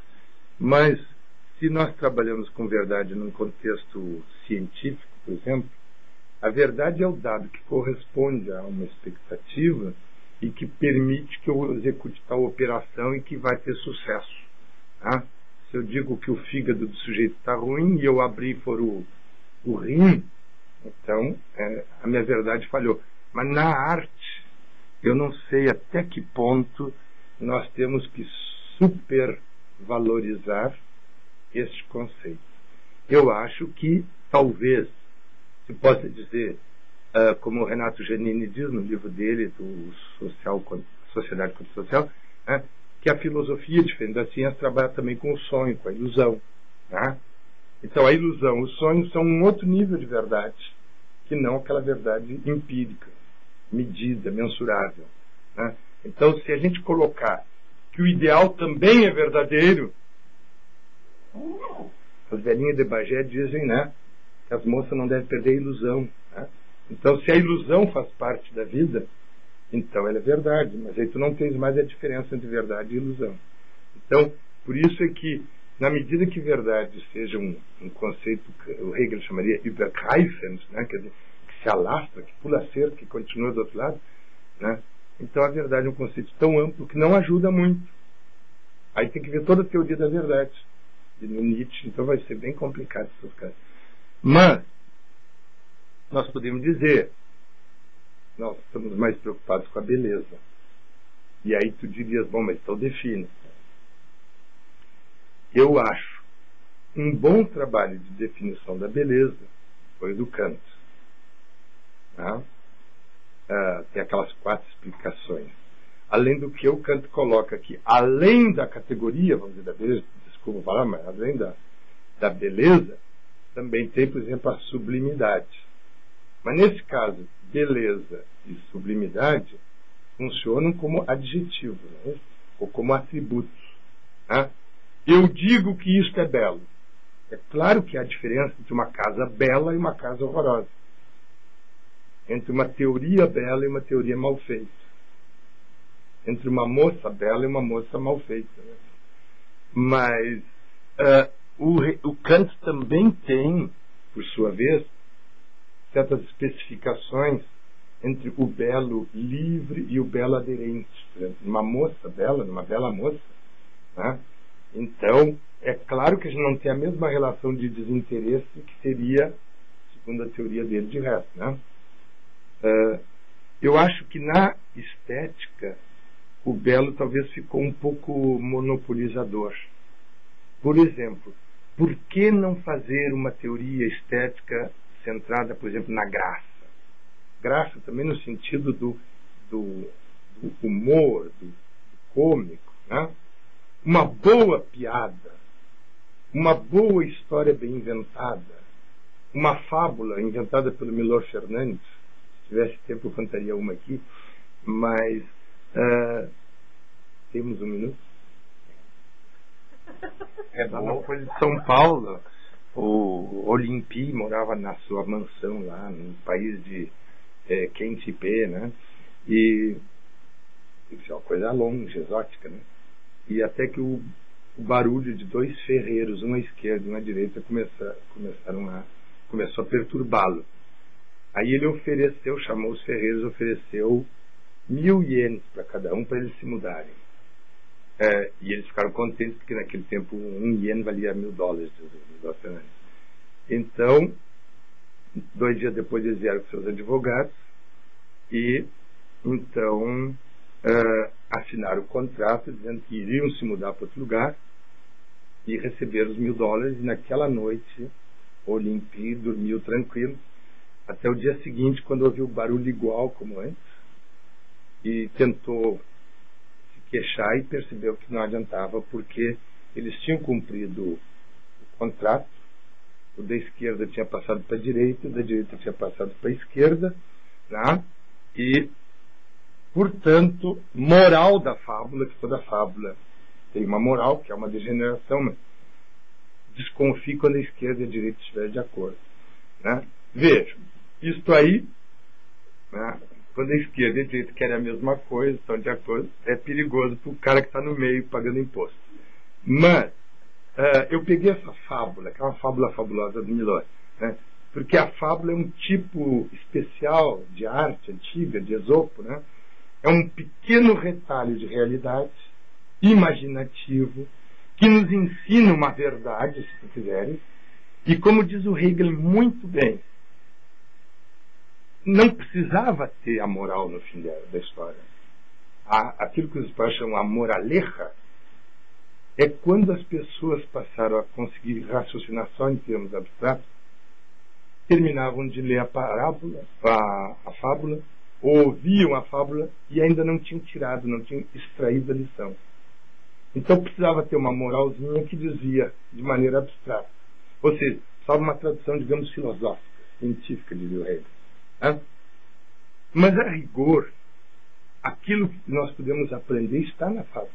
Mas, se nós trabalhamos com verdade num contexto científico, por exemplo, a verdade é o dado que corresponde a uma expectativa e que permite que eu execute tal operação e que vai ter sucesso. Tá? Se eu digo que o fígado do sujeito está ruim e eu abrir e for o rim, então a minha verdade falhou. Mas na arte, eu não sei até que ponto nós temos que supervalorizar este conceito. Eu acho que talvez se possa dizer, como o Renato Giannini diz no livro dele, do Sociedade contra o Social, que a filosofia, diferente da ciência, trabalha também com o sonho, com a ilusão. Né? Então a ilusão, o sonho são um outro nível de verdade, que não aquela verdade empírica, medida, mensurável. Né? Então, se a gente colocar que o ideal também é verdadeiro, as velhinhas de Bagé dizem, né, que as moças não devem perder a ilusão. Né? Então, se a ilusão faz parte da vida, então ela é verdade, mas aí tu não tens mais a diferença entre verdade e ilusão. Então, por isso é que, na medida que verdade seja um conceito que o Hegel chamaria übergreifend, né, quer dizer, que se alastra, que pula a cerca, que continua do outro lado, né, então a verdade é um conceito tão amplo que não ajuda muito. Aí tem que ver toda a teoria da verdade. E no Nietzsche, então vai ser bem complicado essas coisas. Mas, nós podemos dizer, nós estamos mais preocupados com a beleza. E aí tu dirias, bom, mas então define. Eu acho um bom trabalho de definição da beleza foi o do Kant. Tá? Tem aquelas 4 explicações. Além do que o Kant coloca aqui, além da categoria, vamos dizer, da beleza, desculpa falar, mas além da beleza, também tem, por exemplo, a sublimidade. Mas nesse caso, beleza e sublimidade funcionam como adjetivos, né? Ou como atributos. Né? Eu digo que isto é belo. É claro que há diferença entre uma casa bela e uma casa horrorosa. Entre uma teoria bela e uma teoria mal feita. Entre uma moça bela e uma moça mal feita. Né? Mas o Kant também tem, por sua vez, certas especificações entre o belo livre e o belo aderente. Por exemplo, uma moça bela, uma bela moça. Né? Então, é claro que a gente não tem a mesma relação de desinteresse que seria, segundo a teoria dele, de resto. Né? Eu acho que na estética o belo talvez ficou um pouco monopolizador. Por exemplo, por que não fazer uma teoria estética centrada, por exemplo, na graça? Graça também no sentido do humor, do cômico. Né? Uma boa piada, uma boa história bem inventada, uma fábula inventada pelo Milor Fernandes. Se tivesse tempo eu contaria uma aqui, mas temos um minuto. Lá na Folha de São Paulo, o Olympe morava na sua mansão lá no país de Quentipé, né? E isso é uma coisa longe, exótica, né? E até que o barulho de 2 ferreiros, um à esquerda e um à direita, começou a perturbá-lo. Aí ele chamou os ferreiros, ofereceu 1.000 ienes para cada um, para eles se mudarem. E eles ficaram contentes, porque naquele tempo 1 iene valia $1.000, Então, 2 dias depois eles vieram com seus advogados e então assinaram o contrato dizendo que iriam se mudar para outro lugar e receber os $1.000, e naquela noite o Olympe dormiu tranquilo até o dia seguinte, quando ouviu barulho igual como antes e tentou se queixar e percebeu que não adiantava, porque eles tinham cumprido o contrato. O da esquerda tinha passado para a direita, o da direita tinha passado para a esquerda, né? E portanto, moral da fábula, que toda fábula tem uma moral, que é uma degeneração, mas desconfie quando a esquerda e a direita estiverem de acordo. Né? Vejam, isto aí, né, quando a esquerda e a direita querem a mesma coisa, estão de acordo, é perigoso para o cara que está no meio pagando imposto. Mas, eu peguei essa fábula, que é uma fábula fabulosa do Milor, né? Porque a fábula é um tipo especial de arte antiga, de Esopo, né? É um pequeno retalho de realidade, imaginativo, que nos ensina uma verdade, se quiserem, e como diz o Hegel muito bem, não precisava ter a moral no fim da história. Aquilo que os espanhóis chamam a moraleja é quando as pessoas passaram a conseguir raciocinar só em termos abstratos, terminavam de ler a parábola, a fábula, ou ouviam a fábula e ainda não tinham tirado, não tinham extraído a lição. Então precisava ter uma moralzinha que dizia de maneira abstrata. Ou seja, precisava uma tradução, digamos, filosófica, científica, diria o Hegel. Né? Mas a rigor, aquilo que nós podemos aprender está na fábula.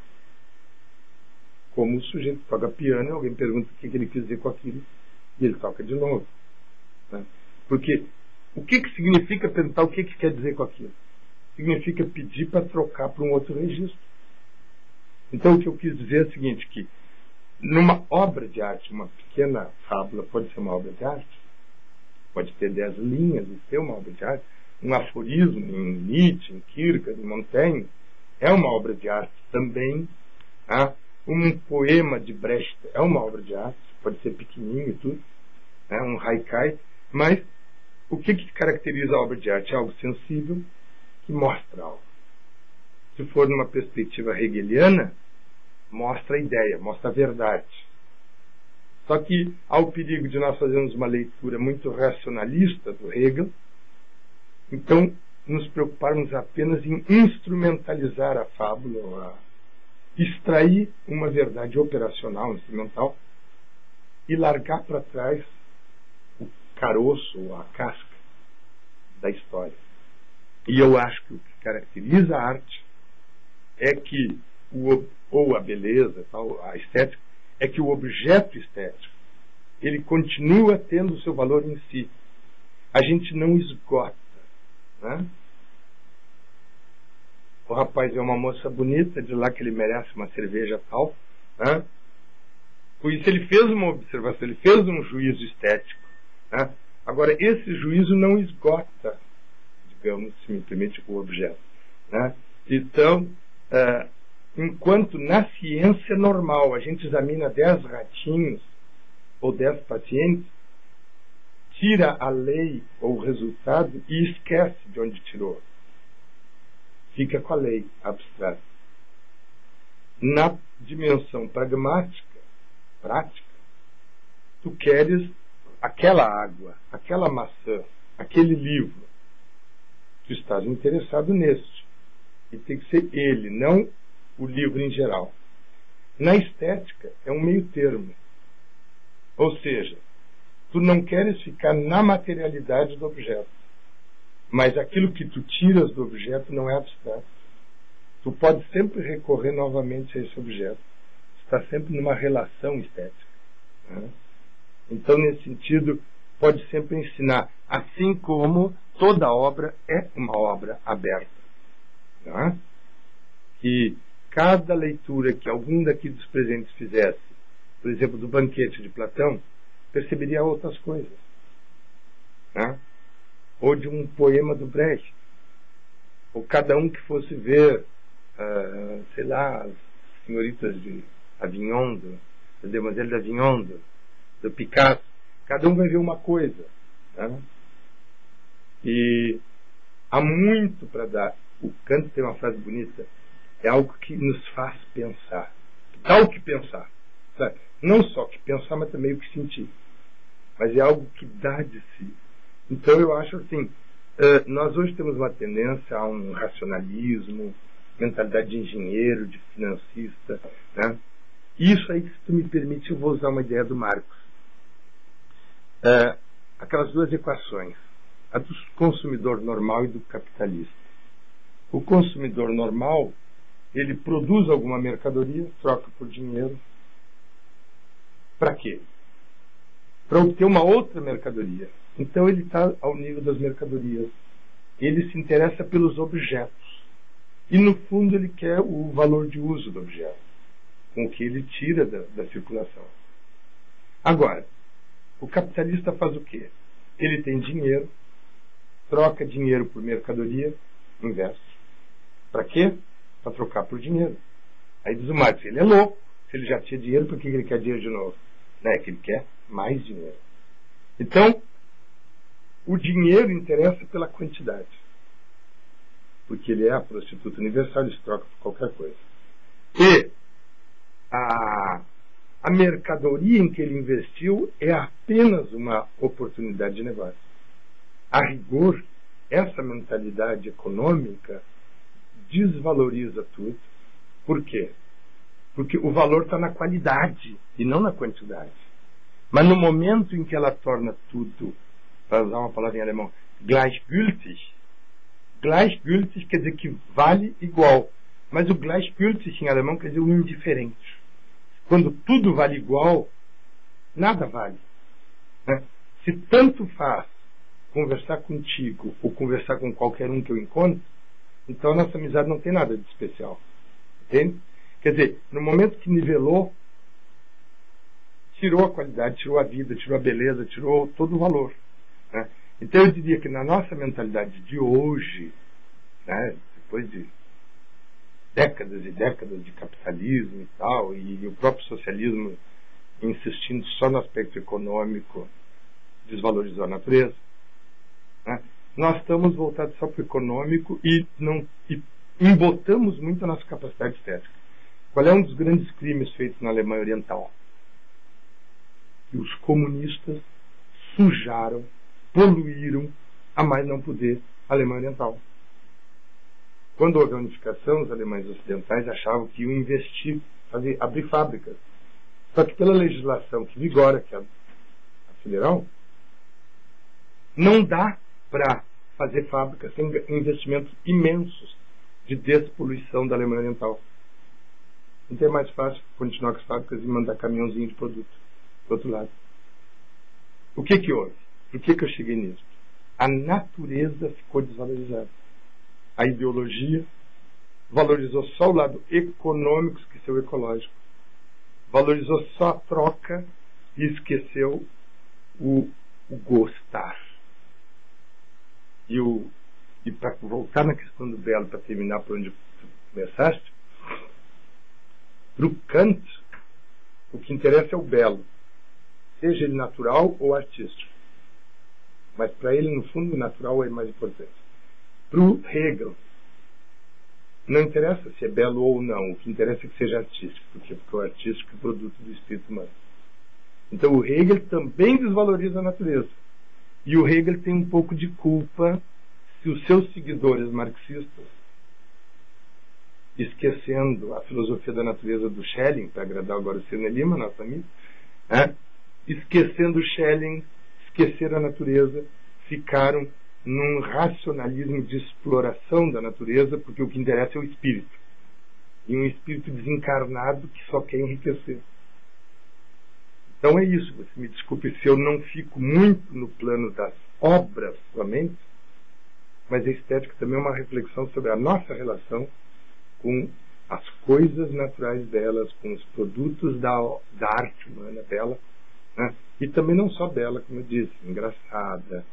Como o sujeito toca piano, alguém pergunta o que ele quis dizer com aquilo, e ele toca de novo. Né? Porque o que significa perguntar o que quer dizer com aquilo? Significa pedir para trocar para um outro registro. Então o que eu quis dizer é o seguinte, que numa obra de arte, uma pequena fábula pode ser uma obra de arte, pode ter 10 linhas e ser uma obra de arte, um aforismo em Nietzsche, em Kierkegaard, em Montaigne, é uma obra de arte também. Tá? Um poema de Brecht é uma obra de arte, pode ser pequenininho e tudo, né? Um haikai, mas o que caracteriza a obra de arte? É algo sensível que mostra algo. Se for numa perspectiva hegeliana, mostra a ideia, mostra a verdade. Só que há o perigo de nós fazermos uma leitura muito racionalista do Hegel, então nos preocuparmos apenas em instrumentalizar a fábula, extrair uma verdade operacional, instrumental, e largar para trás o caroço ou a casca da história. E eu acho que o que caracteriza a arte é que, ou a beleza, a estética, é que o objeto estético, ele continua tendo o seu valor em si. A gente não esgota. Né? O rapaz é uma moça bonita, de lá que ele merece uma cerveja tal. Né? Por isso ele fez uma observação, ele fez um juízo estético. Né? Agora, esse juízo não esgota, digamos, se me permite, o objeto. Né? Então, enquanto na ciência normal a gente examina 10 ratinhos ou 10 pacientes, tira a lei ou o resultado e esquece de onde tirou. Fica com a lei abstrata. Na dimensão pragmática, prática, tu queres aquela água, aquela maçã, aquele livro. Tu estás interessado neste. E tem que ser ele, não o livro em geral. Na estética, é um meio termo. Ou seja, tu não queres ficar na materialidade do objeto. Mas aquilo que tu tiras do objeto não é abstrato. Tu pode sempre recorrer novamente a esse objeto. Está sempre numa relação estética. Né? Então, nesse sentido, pode sempre ensinar. Assim como toda obra é uma obra aberta. Né? Que cada leitura que algum daqui dos presentes fizesse, por exemplo, do Banquete de Platão, perceberia outras coisas. Né? Ou de um poema do Brecht. Ou cada um que fosse ver, sei lá, as senhoritas de Avignon, as Demoiselles d'Avignon, do Picasso. Cada um vai ver uma coisa. Né? E há muito para dar. O Kant tem uma frase bonita. É algo que nos faz pensar. Dá o que pensar. Sabe? Não só o que pensar, mas também o que sentir. Mas é algo que dá de si. Então eu acho assim, nós hoje temos uma tendência a um racionalismo, mentalidade de engenheiro, de financista. Né? Isso aí, se tu me permite, eu vou usar uma ideia do Marx. Aquelas duas equações, a do consumidor normal e do capitalista. O consumidor normal, ele produz alguma mercadoria, troca por dinheiro. Para quê? Para obter uma outra mercadoria. Então ele está ao nível das mercadorias. Ele se interessa pelos objetos. E no fundo ele quer o valor de uso do objeto, com o que ele tira da circulação. Agora, o capitalista faz o quê? Ele tem dinheiro, troca dinheiro por mercadoria, investe. Para quê? Para trocar por dinheiro. Aí diz o Marx, ele é louco. Se ele já tinha dinheiro, por que ele quer dinheiro de novo? Não é que ele quer mais dinheiro. Então, o dinheiro interessa pela quantidade. Porque ele é a prostituta universal, ele se troca por qualquer coisa. E a mercadoria em que ele investiu é apenas uma oportunidade de negócio. A rigor, essa mentalidade econômica desvaloriza tudo. Por quê? Porque o valor está na qualidade e não na quantidade. Mas no momento em que ela torna tudo, para usar uma palavra em alemão, gleichgültig, gleichgültig quer dizer que vale igual. Mas o gleichgültig em alemão quer dizer o indiferente. Quando tudo vale igual, nada vale. Né? Se tanto faz conversar contigo ou conversar com qualquer um que eu encontro, então a nossa amizade não tem nada de especial. Entende? Quer dizer, no momento que nivelou, tirou a qualidade, tirou a vida, tirou a beleza, tirou todo o valor. Né? Então eu diria que na nossa mentalidade de hoje, né, depois de décadas e décadas de capitalismo e tal, e o próprio socialismo insistindo só no aspecto econômico, desvalorizou a natureza, né? Nós estamos voltados só para o econômico e embotamos muito a nossa capacidade estética. Qual é um dos grandes crimes feitos na Alemanha Oriental? Que os comunistas sujaram, poluíram, a mais não poder, a Alemanha Oriental. Quando houve a unificação, os alemães ocidentais achavam que iam investir, abrir fábricas. Só que pela legislação que vigora, que é a federal, não dá para fazer fábricas sem investimentos imensos de despoluição da Alemanha Oriental. Então é mais fácil continuar com as fábricas e mandar caminhãozinho de produto do outro lado. O que houve? Por que eu cheguei nisso? A natureza ficou desvalorizada. A ideologia valorizou só o lado econômico, esqueceu o ecológico. Valorizou só a troca e esqueceu o gostar. E para voltar na questão do belo, para terminar por onde começaste, para o Kant, o que interessa é o belo, seja ele natural ou artístico. Mas para ele, no fundo, o natural é mais importante. Para o Hegel, não interessa se é belo ou não, o que interessa é que seja artístico, porque o artístico é produto do espírito humano. Então o Hegel também desvaloriza a natureza. E o Hegel tem um pouco de culpa se os seus seguidores marxistas, esquecendo a filosofia da natureza do Schelling, para agradar agora o Cirne Lima, nosso amigo, esquecendo o Schelling, esqueceram a natureza, ficaram num racionalismo de exploração da natureza, porque o que interessa é o espírito. E um espírito desencarnado que só quer enriquecer. Então é isso. Você me desculpe se eu não fico muito no plano das obras somente, mas a estética também é uma reflexão sobre a nossa relação com as coisas naturais delas, com os produtos da arte humana dela, né? E também não só dela, como eu disse, engraçada,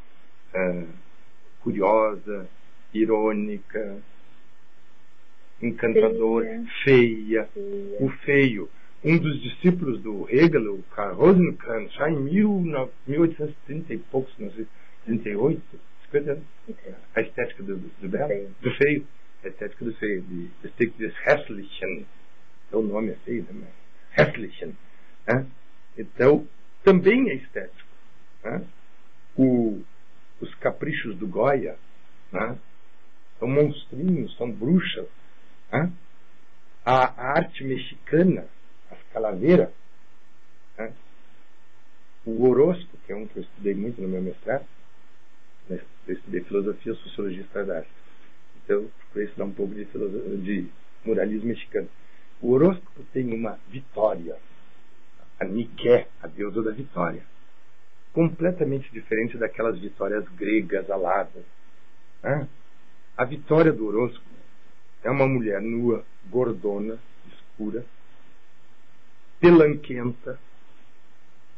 curiosa, irônica, encantadora, feia. O feio. Um dos discípulos do Hegel, o Karl Rosenkranz, já em 1830 e poucos, 1938, 50 anos, a estética do belo, do feio, a estética do feio, a estética des Hässlichen, é o nome é feio, né? Hässlichen, né? Então, também é estético, né? Os caprichos do Goya, né? São monstrinhos, são bruxas, né? A arte mexicana, as calaveiras, né? O Orozco, que é um que eu estudei muito no meu mestrado, né? Eu estudei filosofia, sociologia e história da arte, então eu procurei estudar um pouco de muralismo mexicano. O Orozco tem uma vitória, a Nike, a deusa da vitória, completamente diferente daquelas vitórias gregas aladas, né? A vitória do Orozco é uma mulher nua, gordona, escura, pelanquenta,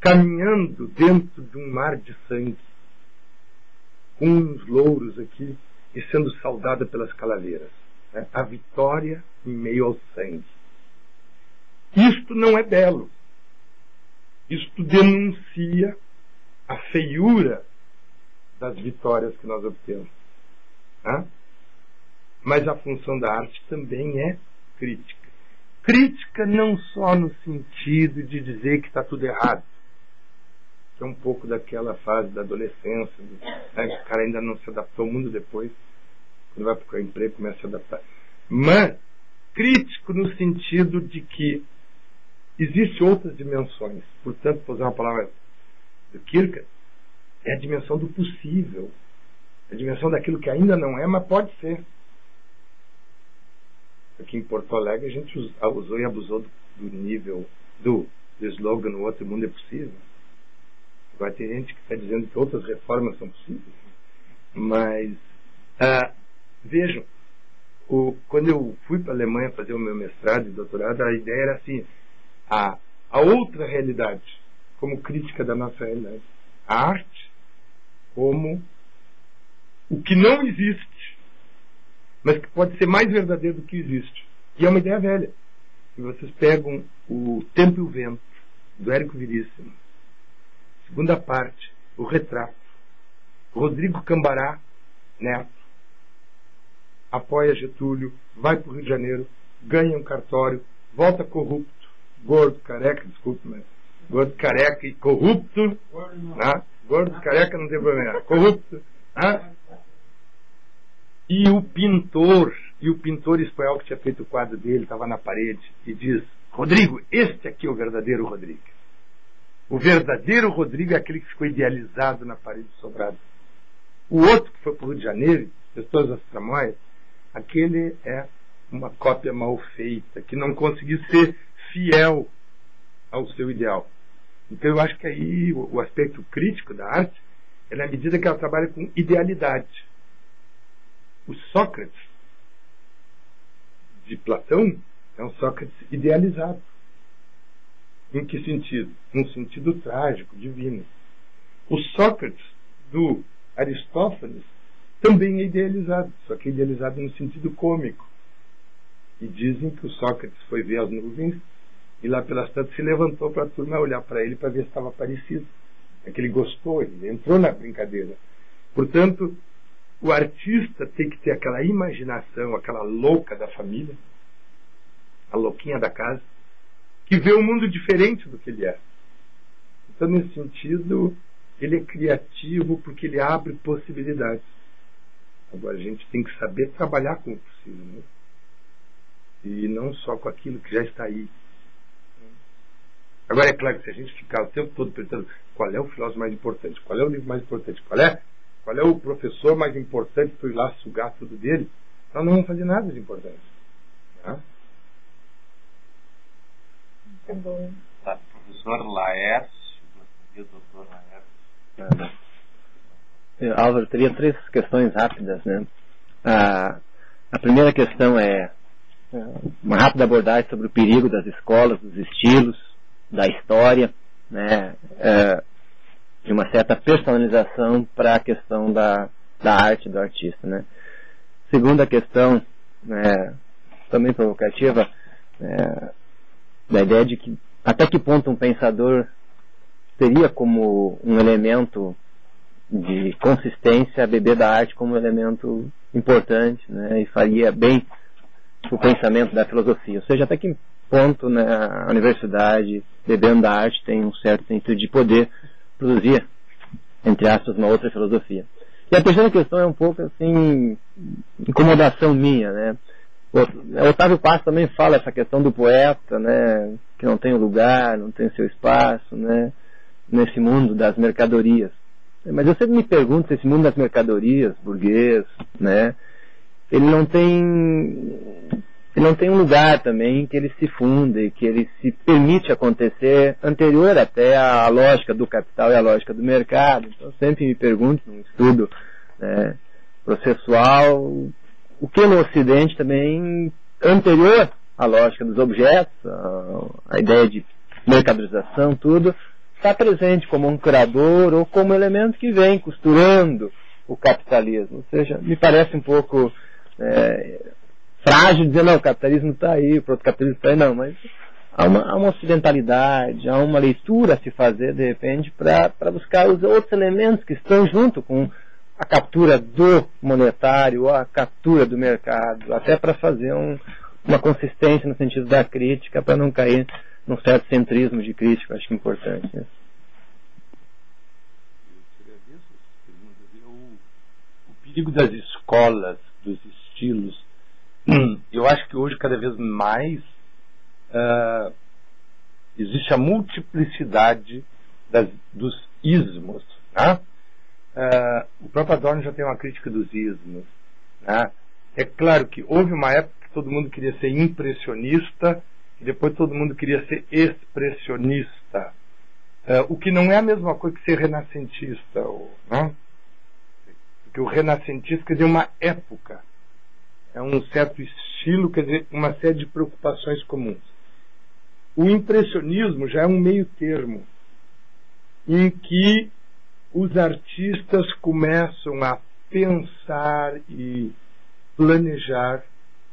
caminhando dentro de um mar de sangue, com uns louros aqui, e sendo saudada pelas calaleiras. Né? A vitória em meio ao sangue. Isto não é belo. Isto denuncia a feiura das vitórias que nós obtemos. Né? Mas a função da arte também é crítica. Crítica não só no sentido de dizer que está tudo errado, que é um pouco daquela fase da adolescência, né? O cara ainda não se adaptou ao mundo depois, quando vai procurar emprego, começa a se adaptar. Mas crítico no sentido de que existem outras dimensões. Portanto, para usar uma palavra do Kierkegaard, é a dimensão do possível. É a dimensão daquilo que ainda não é, mas pode ser. Aqui em Porto Alegre a gente usou e abusou do nível do slogan "O outro mundo é possível". Agora tem gente que está dizendo que outras reformas são possíveis. Mas vejam, quando eu fui para a Alemanha fazer o meu mestrado e doutorado, a ideia era assim: a outra realidade como crítica da nossa realidade, a arte como o que não existe, mas que pode ser mais verdadeiro do que existe. E é uma ideia velha. E vocês pegam o Tempo e o Vento, do Érico Veríssimo, segunda parte, o Retrato, Rodrigo Cambará Neto apoia Getúlio, vai para o Rio de Janeiro, ganha um cartório, volta corrupto, gordo, careca, desculpe, mas gordo, careca e corrupto, gordo, careca não tem problema, corrupto, e o pintor espanhol que tinha feito o quadro dele estava na parede e diz: Rodrigo, este aqui é o verdadeiro Rodrigo. O verdadeiro Rodrigo é aquele que ficou idealizado na parede de Sobrado. O outro que foi para o Rio de Janeiro, fez todas as tramóias, aquele é uma cópia mal feita, que não conseguiu ser fiel ao seu ideal. Então eu acho que aí o aspecto crítico da arte é na medida que ela trabalha com idealidade. O Sócrates de Platão é um Sócrates idealizado. Em que sentido? Num sentido trágico, divino. O Sócrates do Aristófanes também é idealizado, só que é idealizado no sentido cômico. E dizem que o Sócrates foi ver as nuvens e lá pelas tantas se levantou para a turma olhar para ele para ver se estava parecido. É que ele gostou, ele entrou na brincadeira. Portanto, o artista tem que ter aquela imaginação, aquela louca da família, a louquinha da casa, que vê um mundo diferente do que ele é. Então, nesse sentido, ele é criativo porque ele abre possibilidades. Agora, a gente tem que saber trabalhar com o possível, né? E não só com aquilo que já está aí. Agora, é claro que se a gente ficar o tempo todo perguntando qual é o filósofo mais importante, qual é o livro mais importante, qual é o professor mais importante para eu ir lá sugar tudo dele, nós não vamos fazer nada de importante. Tá? Professor Laércio, doutor Laércio. Álvaro, teria 3 questões rápidas, né? A primeira questão é uma rápida abordagem sobre o perigo das escolas, dos estilos, da história, né? De uma certa personalização para a questão da arte do artista, né? Segunda questão, também provocativa, da ideia de que até que ponto um pensador teria como um elemento de consistência a beber da arte como um elemento importante, né? E faria bem o pensamento da filosofia. Ou seja, até que ponto, né, a universidade, bebendo da arte, tem um certo sentido de poder produzir, entre aspas, uma outra filosofia. E a terceira questão é um pouco assim, incomodação minha, né? O Otávio Paz também fala essa questão do poeta, né, que não tem lugar, não tem seu espaço, né, nesse mundo das mercadorias. Mas eu sempre me pergunto se esse mundo das mercadorias, burguês, né, ele não tem um lugar também que ele se funde, que ele se permite acontecer anterior até à lógica do capital e à lógica do mercado. Então eu sempre me pergunto, num estudo processual, o que no Ocidente também anterior à lógica dos objetos, a ideia de mercadorização, tudo, está presente como um curador ou como elemento que vem costurando o capitalismo. Ou seja, me parece um pouco frágil dizer, não, o capitalismo está aí, o proto-capitalismo está aí, não, mas há uma ocidentalidade, há uma leitura a se fazer, de repente, para buscar os outros elementos que estão junto com a captura do monetário, a captura do mercado, até para fazer uma consistência no sentido da crítica, para não cair num certo centrismo de crítica. Acho que é importante isso. O perigo das escolas, dos estilos, eu acho que hoje cada vez mais existe a multiplicidade dos ismos, né? O próprio Adorno já tem uma crítica dos ismos, né? É claro que houve uma época que todo mundo queria ser impressionista e depois todo mundo queria ser expressionista, o que não é a mesma coisa que ser renascentista, né? Porque o renascentista quer dizer uma época, é um certo estilo, quer dizer uma série de preocupações comuns. O impressionismo já é um meio termo em que os artistas começam a pensar e planejar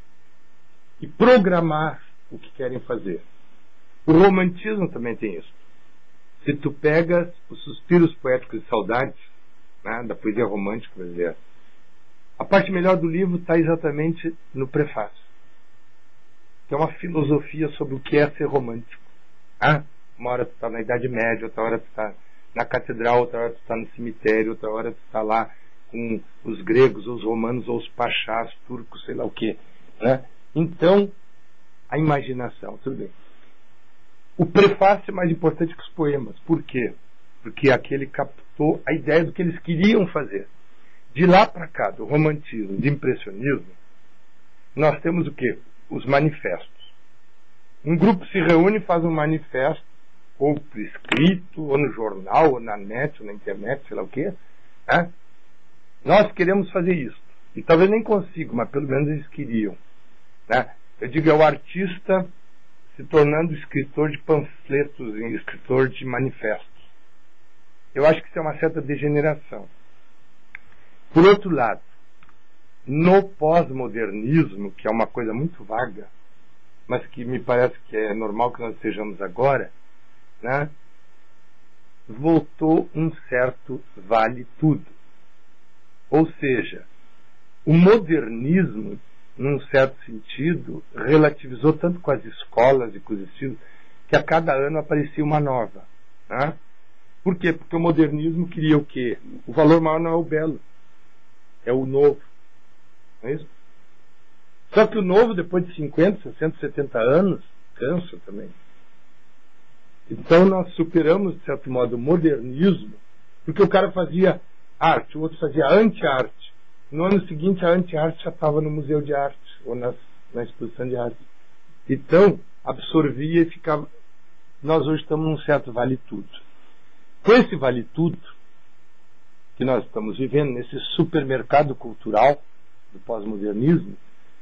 e programar o que querem fazer. O romantismo também tem isso. Se tu pegas os suspiros poéticos de saudades, né, da poesia romântica brasileira, a parte melhor do livro está exatamente no prefácio, que é uma filosofia sobre o que é ser romântico. Uma hora tu está na Idade Média, outra hora tu está na catedral, outra hora tu está no cemitério, outra hora tu está lá com os gregos, ou os romanos, ou os pachás, turcos, sei lá o quê, né? Então, a imaginação, tudo bem. O prefácio é mais importante que os poemas. Por quê? Porque aquele captou a ideia do que eles queriam fazer. De lá para cá, do romantismo, do impressionismo, nós temos o quê? Os manifestos. Um grupo se reúne e faz um manifesto, ou por escrito, ou no jornal, ou na net, ou na internet, sei lá o quê, né? Nós queremos fazer isso. E talvez nem consigam, mas pelo menos eles queriam, né? Eu digo, é o artista se tornando escritor de panfletos, escritor de manifestos. Eu acho que isso é uma certa degeneração. Por outro lado, no pós-modernismo, que é uma coisa muito vaga, mas que me parece que é normal que nós estejamos agora, né, voltou um certo vale tudo. Ou seja, o modernismo, num certo sentido, relativizou tanto com as escolas e com os estilos, que a cada ano aparecia uma nova, né? Por quê? Porque o modernismo queria o quê? O valor maior não é o belo, é o novo. Não é isso? Só que o novo, depois de 50, 60, 70 anos, cansa também. Então nós superamos, de certo modo, o modernismo, porque o cara fazia arte, o outro fazia anti-arte. No ano seguinte, a anti-arte já estava no Museu de Arte, ou na exposição de arte. Então, absorvia e ficava... Nós hoje estamos num certo vale-tudo. Com esse vale-tudo que nós estamos vivendo, nesse supermercado cultural do pós-modernismo,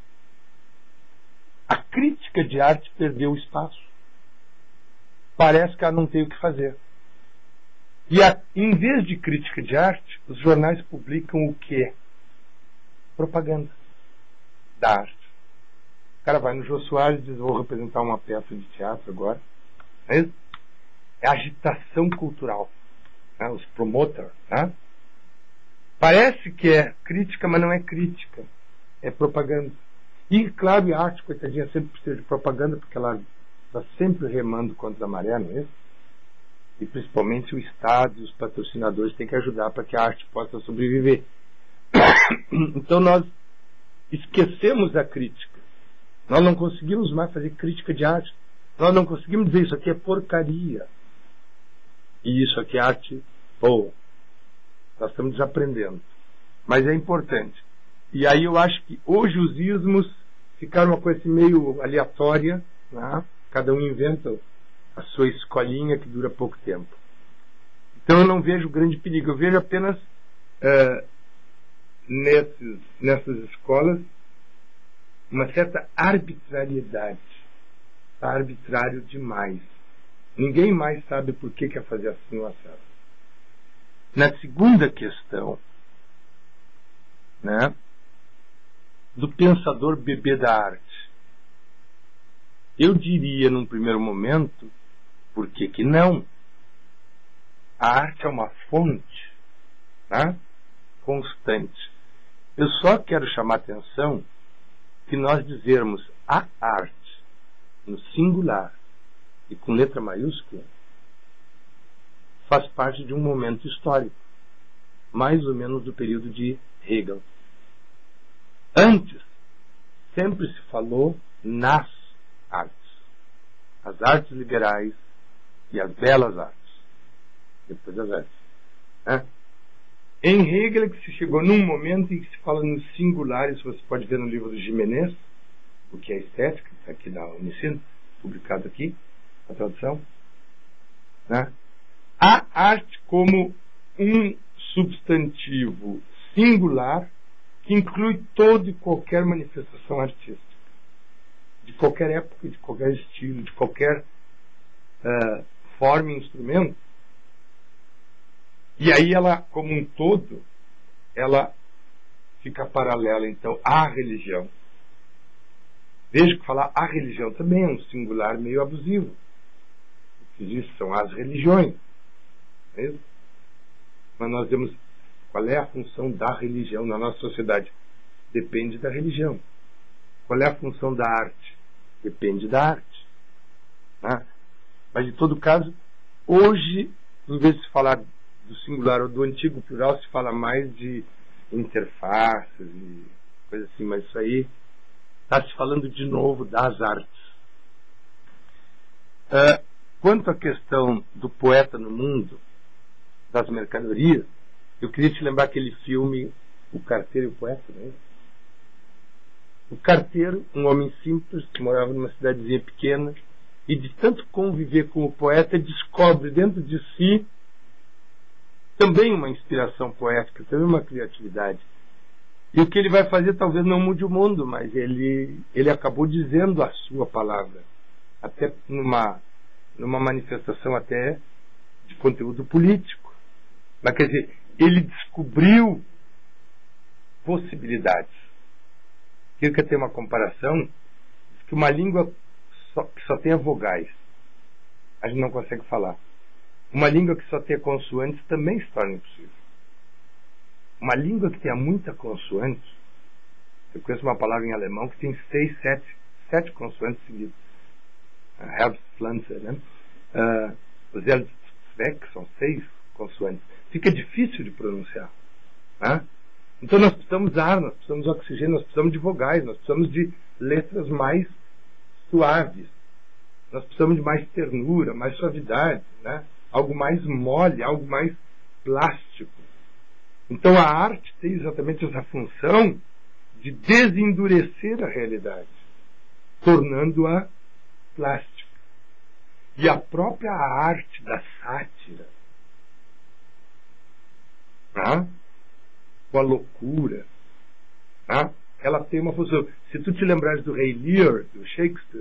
a crítica de arte perdeu espaço. Parece que ela não tem o que fazer. E em vez de crítica de arte, os jornais publicam o quê? Propaganda da arte. O cara vai no Jô Soares e diz, vou representar uma peça de teatro agora. É isso? É agitação cultural, né? Os promoters, né? Parece que é crítica, mas não é crítica, é propaganda. E claro, a arte, coitadinha, sempre precisa de propaganda, porque ela está sempre remando contra a maré, não é isso? E principalmente o Estado e os patrocinadores têm que ajudar para que a arte possa sobreviver. Então nós esquecemos a crítica. Nós não conseguimos mais fazer crítica de arte. Nós não conseguimos dizer isso aqui é porcaria. E isso aqui é arte boa. Nós estamos desaprendendo. Mas é importante. E aí eu acho que hoje os ismos ficaram uma coisa assim meio aleatória, né? Cada um inventa a sua escolinha que dura pouco tempo. Então eu não vejo grande perigo. Eu vejo apenas nessas escolas uma certa arbitrariedade. Está arbitrário demais. Ninguém mais sabe por que quer fazer assim o assado. Na segunda questão, né, do pensador bebê da arte, eu diria num primeiro momento, por que que não? A arte é uma fonte, né, constante. Eu só quero chamar a atenção que nós dizermos a arte no singular e com letra maiúscula faz parte de um momento histórico, mais ou menos do período de Hegel. Antes, sempre se falou nas artes. As artes liberais e as belas artes. Depois as artes. Né? Em Hegel é que se chegou num momento em que se fala no singular, isso você pode ver no livro do Gimenez, o que é estética, está aqui da Unicino, publicado aqui, a tradução. Né? A arte como um substantivo singular que inclui toda e qualquer manifestação artística, de qualquer época, de qualquer estilo, de qualquer forma e instrumento. E aí ela, como um todo, ela fica paralela, então, à religião. Veja que falar a religião também é um singular meio abusivo. O que existe são as religiões. Não é isso? Mas nós vemos qual é a função da religião na nossa sociedade. Depende da religião. Qual é a função da arte? Depende da arte. Né? Mas, de todo caso, hoje, em vez de se falar do singular ou do antigo plural, se fala mais de interfaces e coisa assim, mas isso aí está se falando de novo das artes. Quanto à questão do poeta no mundo, das mercadorias, eu queria te lembrar aquele filme O Carteiro e o Poeta, né? O carteiro, um homem simples que morava numa cidadezinha pequena e de tanto conviver com o poeta descobre dentro de si também uma inspiração poética, também uma criatividade. E o que ele vai fazer talvez não mude o mundo, mas ele acabou dizendo a sua palavra, até numa manifestação até de conteúdo político. Mas quer dizer, ele descobriu possibilidades. Eu quero ter uma comparação que uma língua que só tenha vogais, a gente não consegue falar. Uma língua que só tenha consoantes também se torna impossível. Uma língua que tenha muita consoante, eu conheço uma palavra em alemão que tem 7 consoantes seguidas. Herbstpflanze, né? Os Selbstzweck são 6 consoantes. Fica difícil de pronunciar. Né? Então nós precisamos de ar, nós precisamos de oxigênio, nós precisamos de vogais, nós precisamos de letras mais suaves. Nós precisamos de mais ternura, mais suavidade, né? Algo mais mole, algo mais plástico. Então a arte tem exatamente essa função de desendurecer a realidade, tornando-a plástica. E a própria arte da sátira, né? Com a loucura, né? Ela tem uma função. Se tu te lembrares do Rei Lear, do Shakespeare,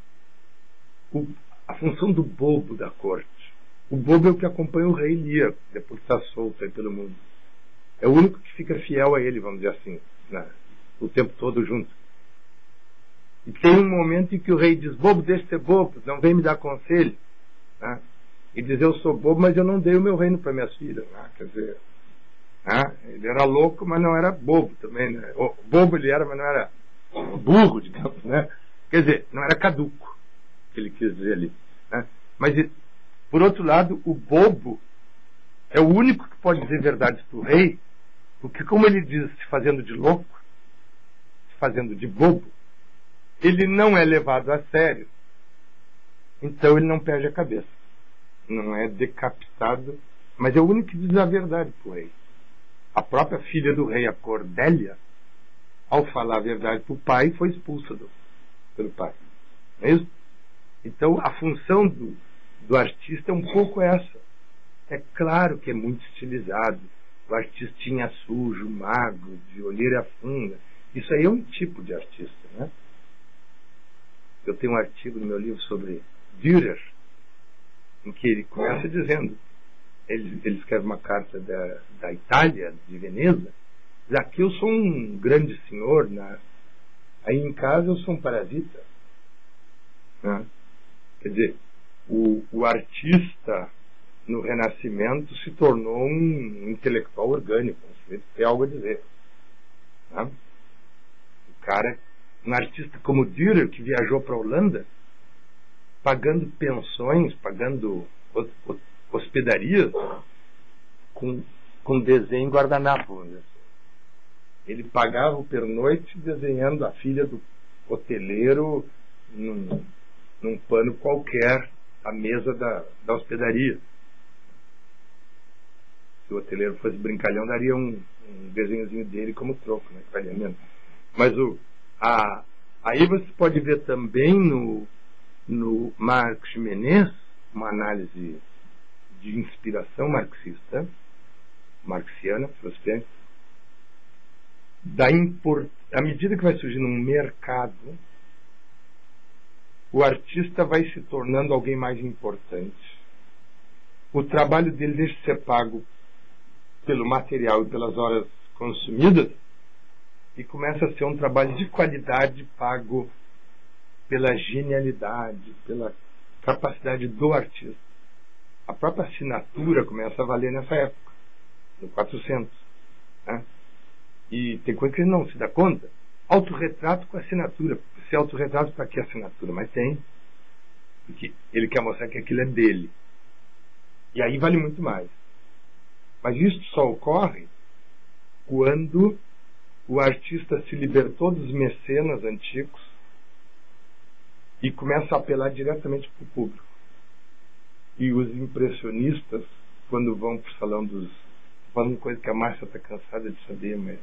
a função do bobo da corte. O bobo é o que acompanha o Rei Lear, depois que está solto aí pelo mundo. É o único que fica fiel a ele, vamos dizer assim, né? O tempo todo junto. E tem um momento em que o rei diz: bobo, deixa de ser bobo, não vem me dar conselho. Né? E diz: eu sou bobo, mas eu não dei o meu reino para minhas filhas. Né? Quer dizer, né? Ele era louco, mas não era bobo também. Né? O bobo ele era, mas não era burro, digamos. Né? Quer dizer, não era caduco, que ele quis dizer ali. Né? Mas, por outro lado, o bobo é o único que pode dizer verdades para o rei, porque, como ele diz, se fazendo de louco, se fazendo de bobo, ele não é levado a sério. Então ele não perde a cabeça. Não é decapitado, mas é o único que diz a verdade para o rei. A própria filha do rei, a Cordélia, ao falar a verdade para o pai, foi expulsa pelo pai. Não é isso? Então a função do artista é um pouco essa. É claro que é muito estilizado. O artistinha sujo, magro, de olheira funda. Isso aí é um tipo de artista, né? Eu tenho um artigo no meu livro sobre Dürer, em que ele começa dizendo, ele escreve uma carta da Itália, de Veneza, diz, aqui eu sou um grande senhor, né? Aí em casa eu sou um parasita. Né? Quer dizer, o artista no Renascimento se tornou um intelectual orgânico, tem algo a dizer. Né? O cara, um artista como Dürer, que viajou para a Holanda, pagando pensões, pagando hospedarias, com desenho em guardanapo. Vamos dizer assim. Ele pagava o pernoite desenhando a filha do hoteleiro num pano qualquer, a mesa da hospedaria. Se o hoteleiro fosse brincalhão, daria um desenhozinho dele como troco, né? Valia menos. Mas aí você pode ver também no Marx Menezes uma análise de inspiração marxista, marxiana, filosofia, à medida que vai surgindo um mercado, o artista vai se tornando alguém mais importante. O trabalho dele deixa de ser pago pelo material e pelas horas consumidas e começa a ser um trabalho de qualidade pago pela genialidade, pela capacidade do artista. A própria assinatura começa a valer nessa época, no 400. Né? E tem coisa que ele não se dá conta. Autorretrato com assinatura. Se autorretrato, para que assinatura? Mas tem. Porque ele quer mostrar que aquilo é dele. E aí vale muito mais. Mas isso só ocorre quando o artista se libertou dos mecenas antigos e começa a apelar diretamente para o público. E os impressionistas, quando vão para o salão dos... falando coisa que a Márcia está cansada de saber, mas...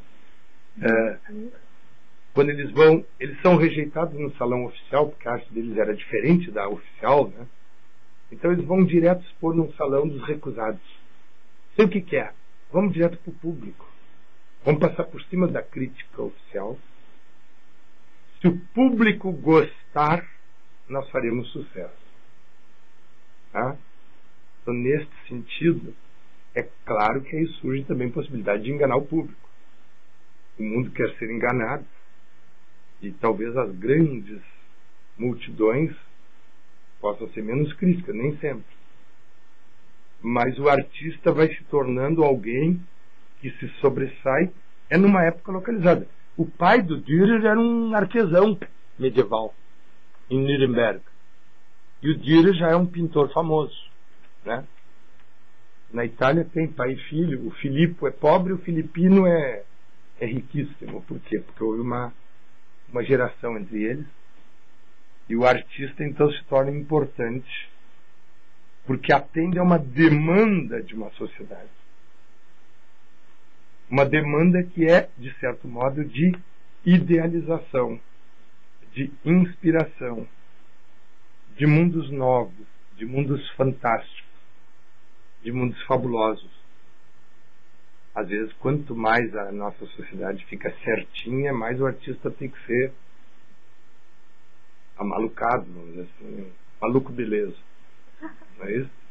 quando eles vão, eles são rejeitados no salão oficial, porque a arte deles era diferente da oficial, né? Então eles vão direto expor num salão dos recusados. Sei o que é. Vamos direto para o público. Vamos passar por cima da crítica oficial. Se o público gostar, nós faremos sucesso. Tá? Então, neste sentido, é claro que aí surge também a possibilidade de enganar o público. O mundo quer ser enganado. E talvez as grandes multidões possam ser menos críticas, nem sempre. Mas o artista vai se tornando alguém que se sobressai, é numa época localizada. O pai do Dürer era um artesão medieval, em Nuremberg. E o Dürer já é um pintor famoso. Né? Na Itália tem pai e filho. O Filippo é pobre, o filipino é riquíssimo. Por quê? Porque houve uma geração entre eles. E o artista, então, se torna importante porque atende a uma demanda de uma sociedade. Uma demanda que é, de certo modo, de idealização, de inspiração, de mundos novos, de mundos fantásticos, de mundos fabulosos. Às vezes, quanto mais a nossa sociedade fica certinha, mais o artista tem que ser amalucado, vamos dizer assim, maluco beleza. Não é isso?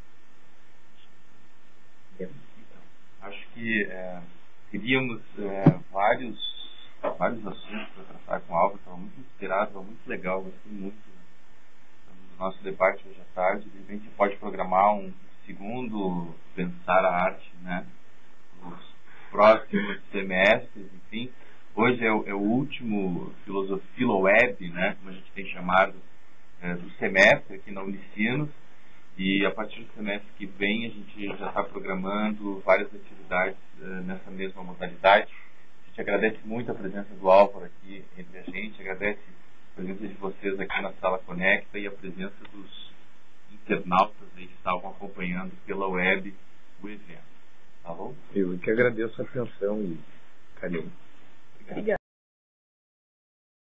Acho que teríamos vários assuntos para tratar com o Álvaro. Estava muito inspirado, estava muito legal, gostei muito do nosso debate hoje à tarde. De repente pode programar um segundo Pensar a Arte, né? Os próximos semestres, enfim. Hoje é o último Filoweb, né? Como a gente tem chamado, do semestre aqui na Unicinos. E a partir do semestre que vem a gente já está programando várias atividades nessa mesma modalidade. A gente agradece muito a presença do Álvaro aqui entre a gente, agradece a presença de vocês aqui na Sala Conecta e a presença dos internautas aí que estavam acompanhando pela web o evento. Tá bom? Eu que agradeço a atenção e carinho. Obrigada.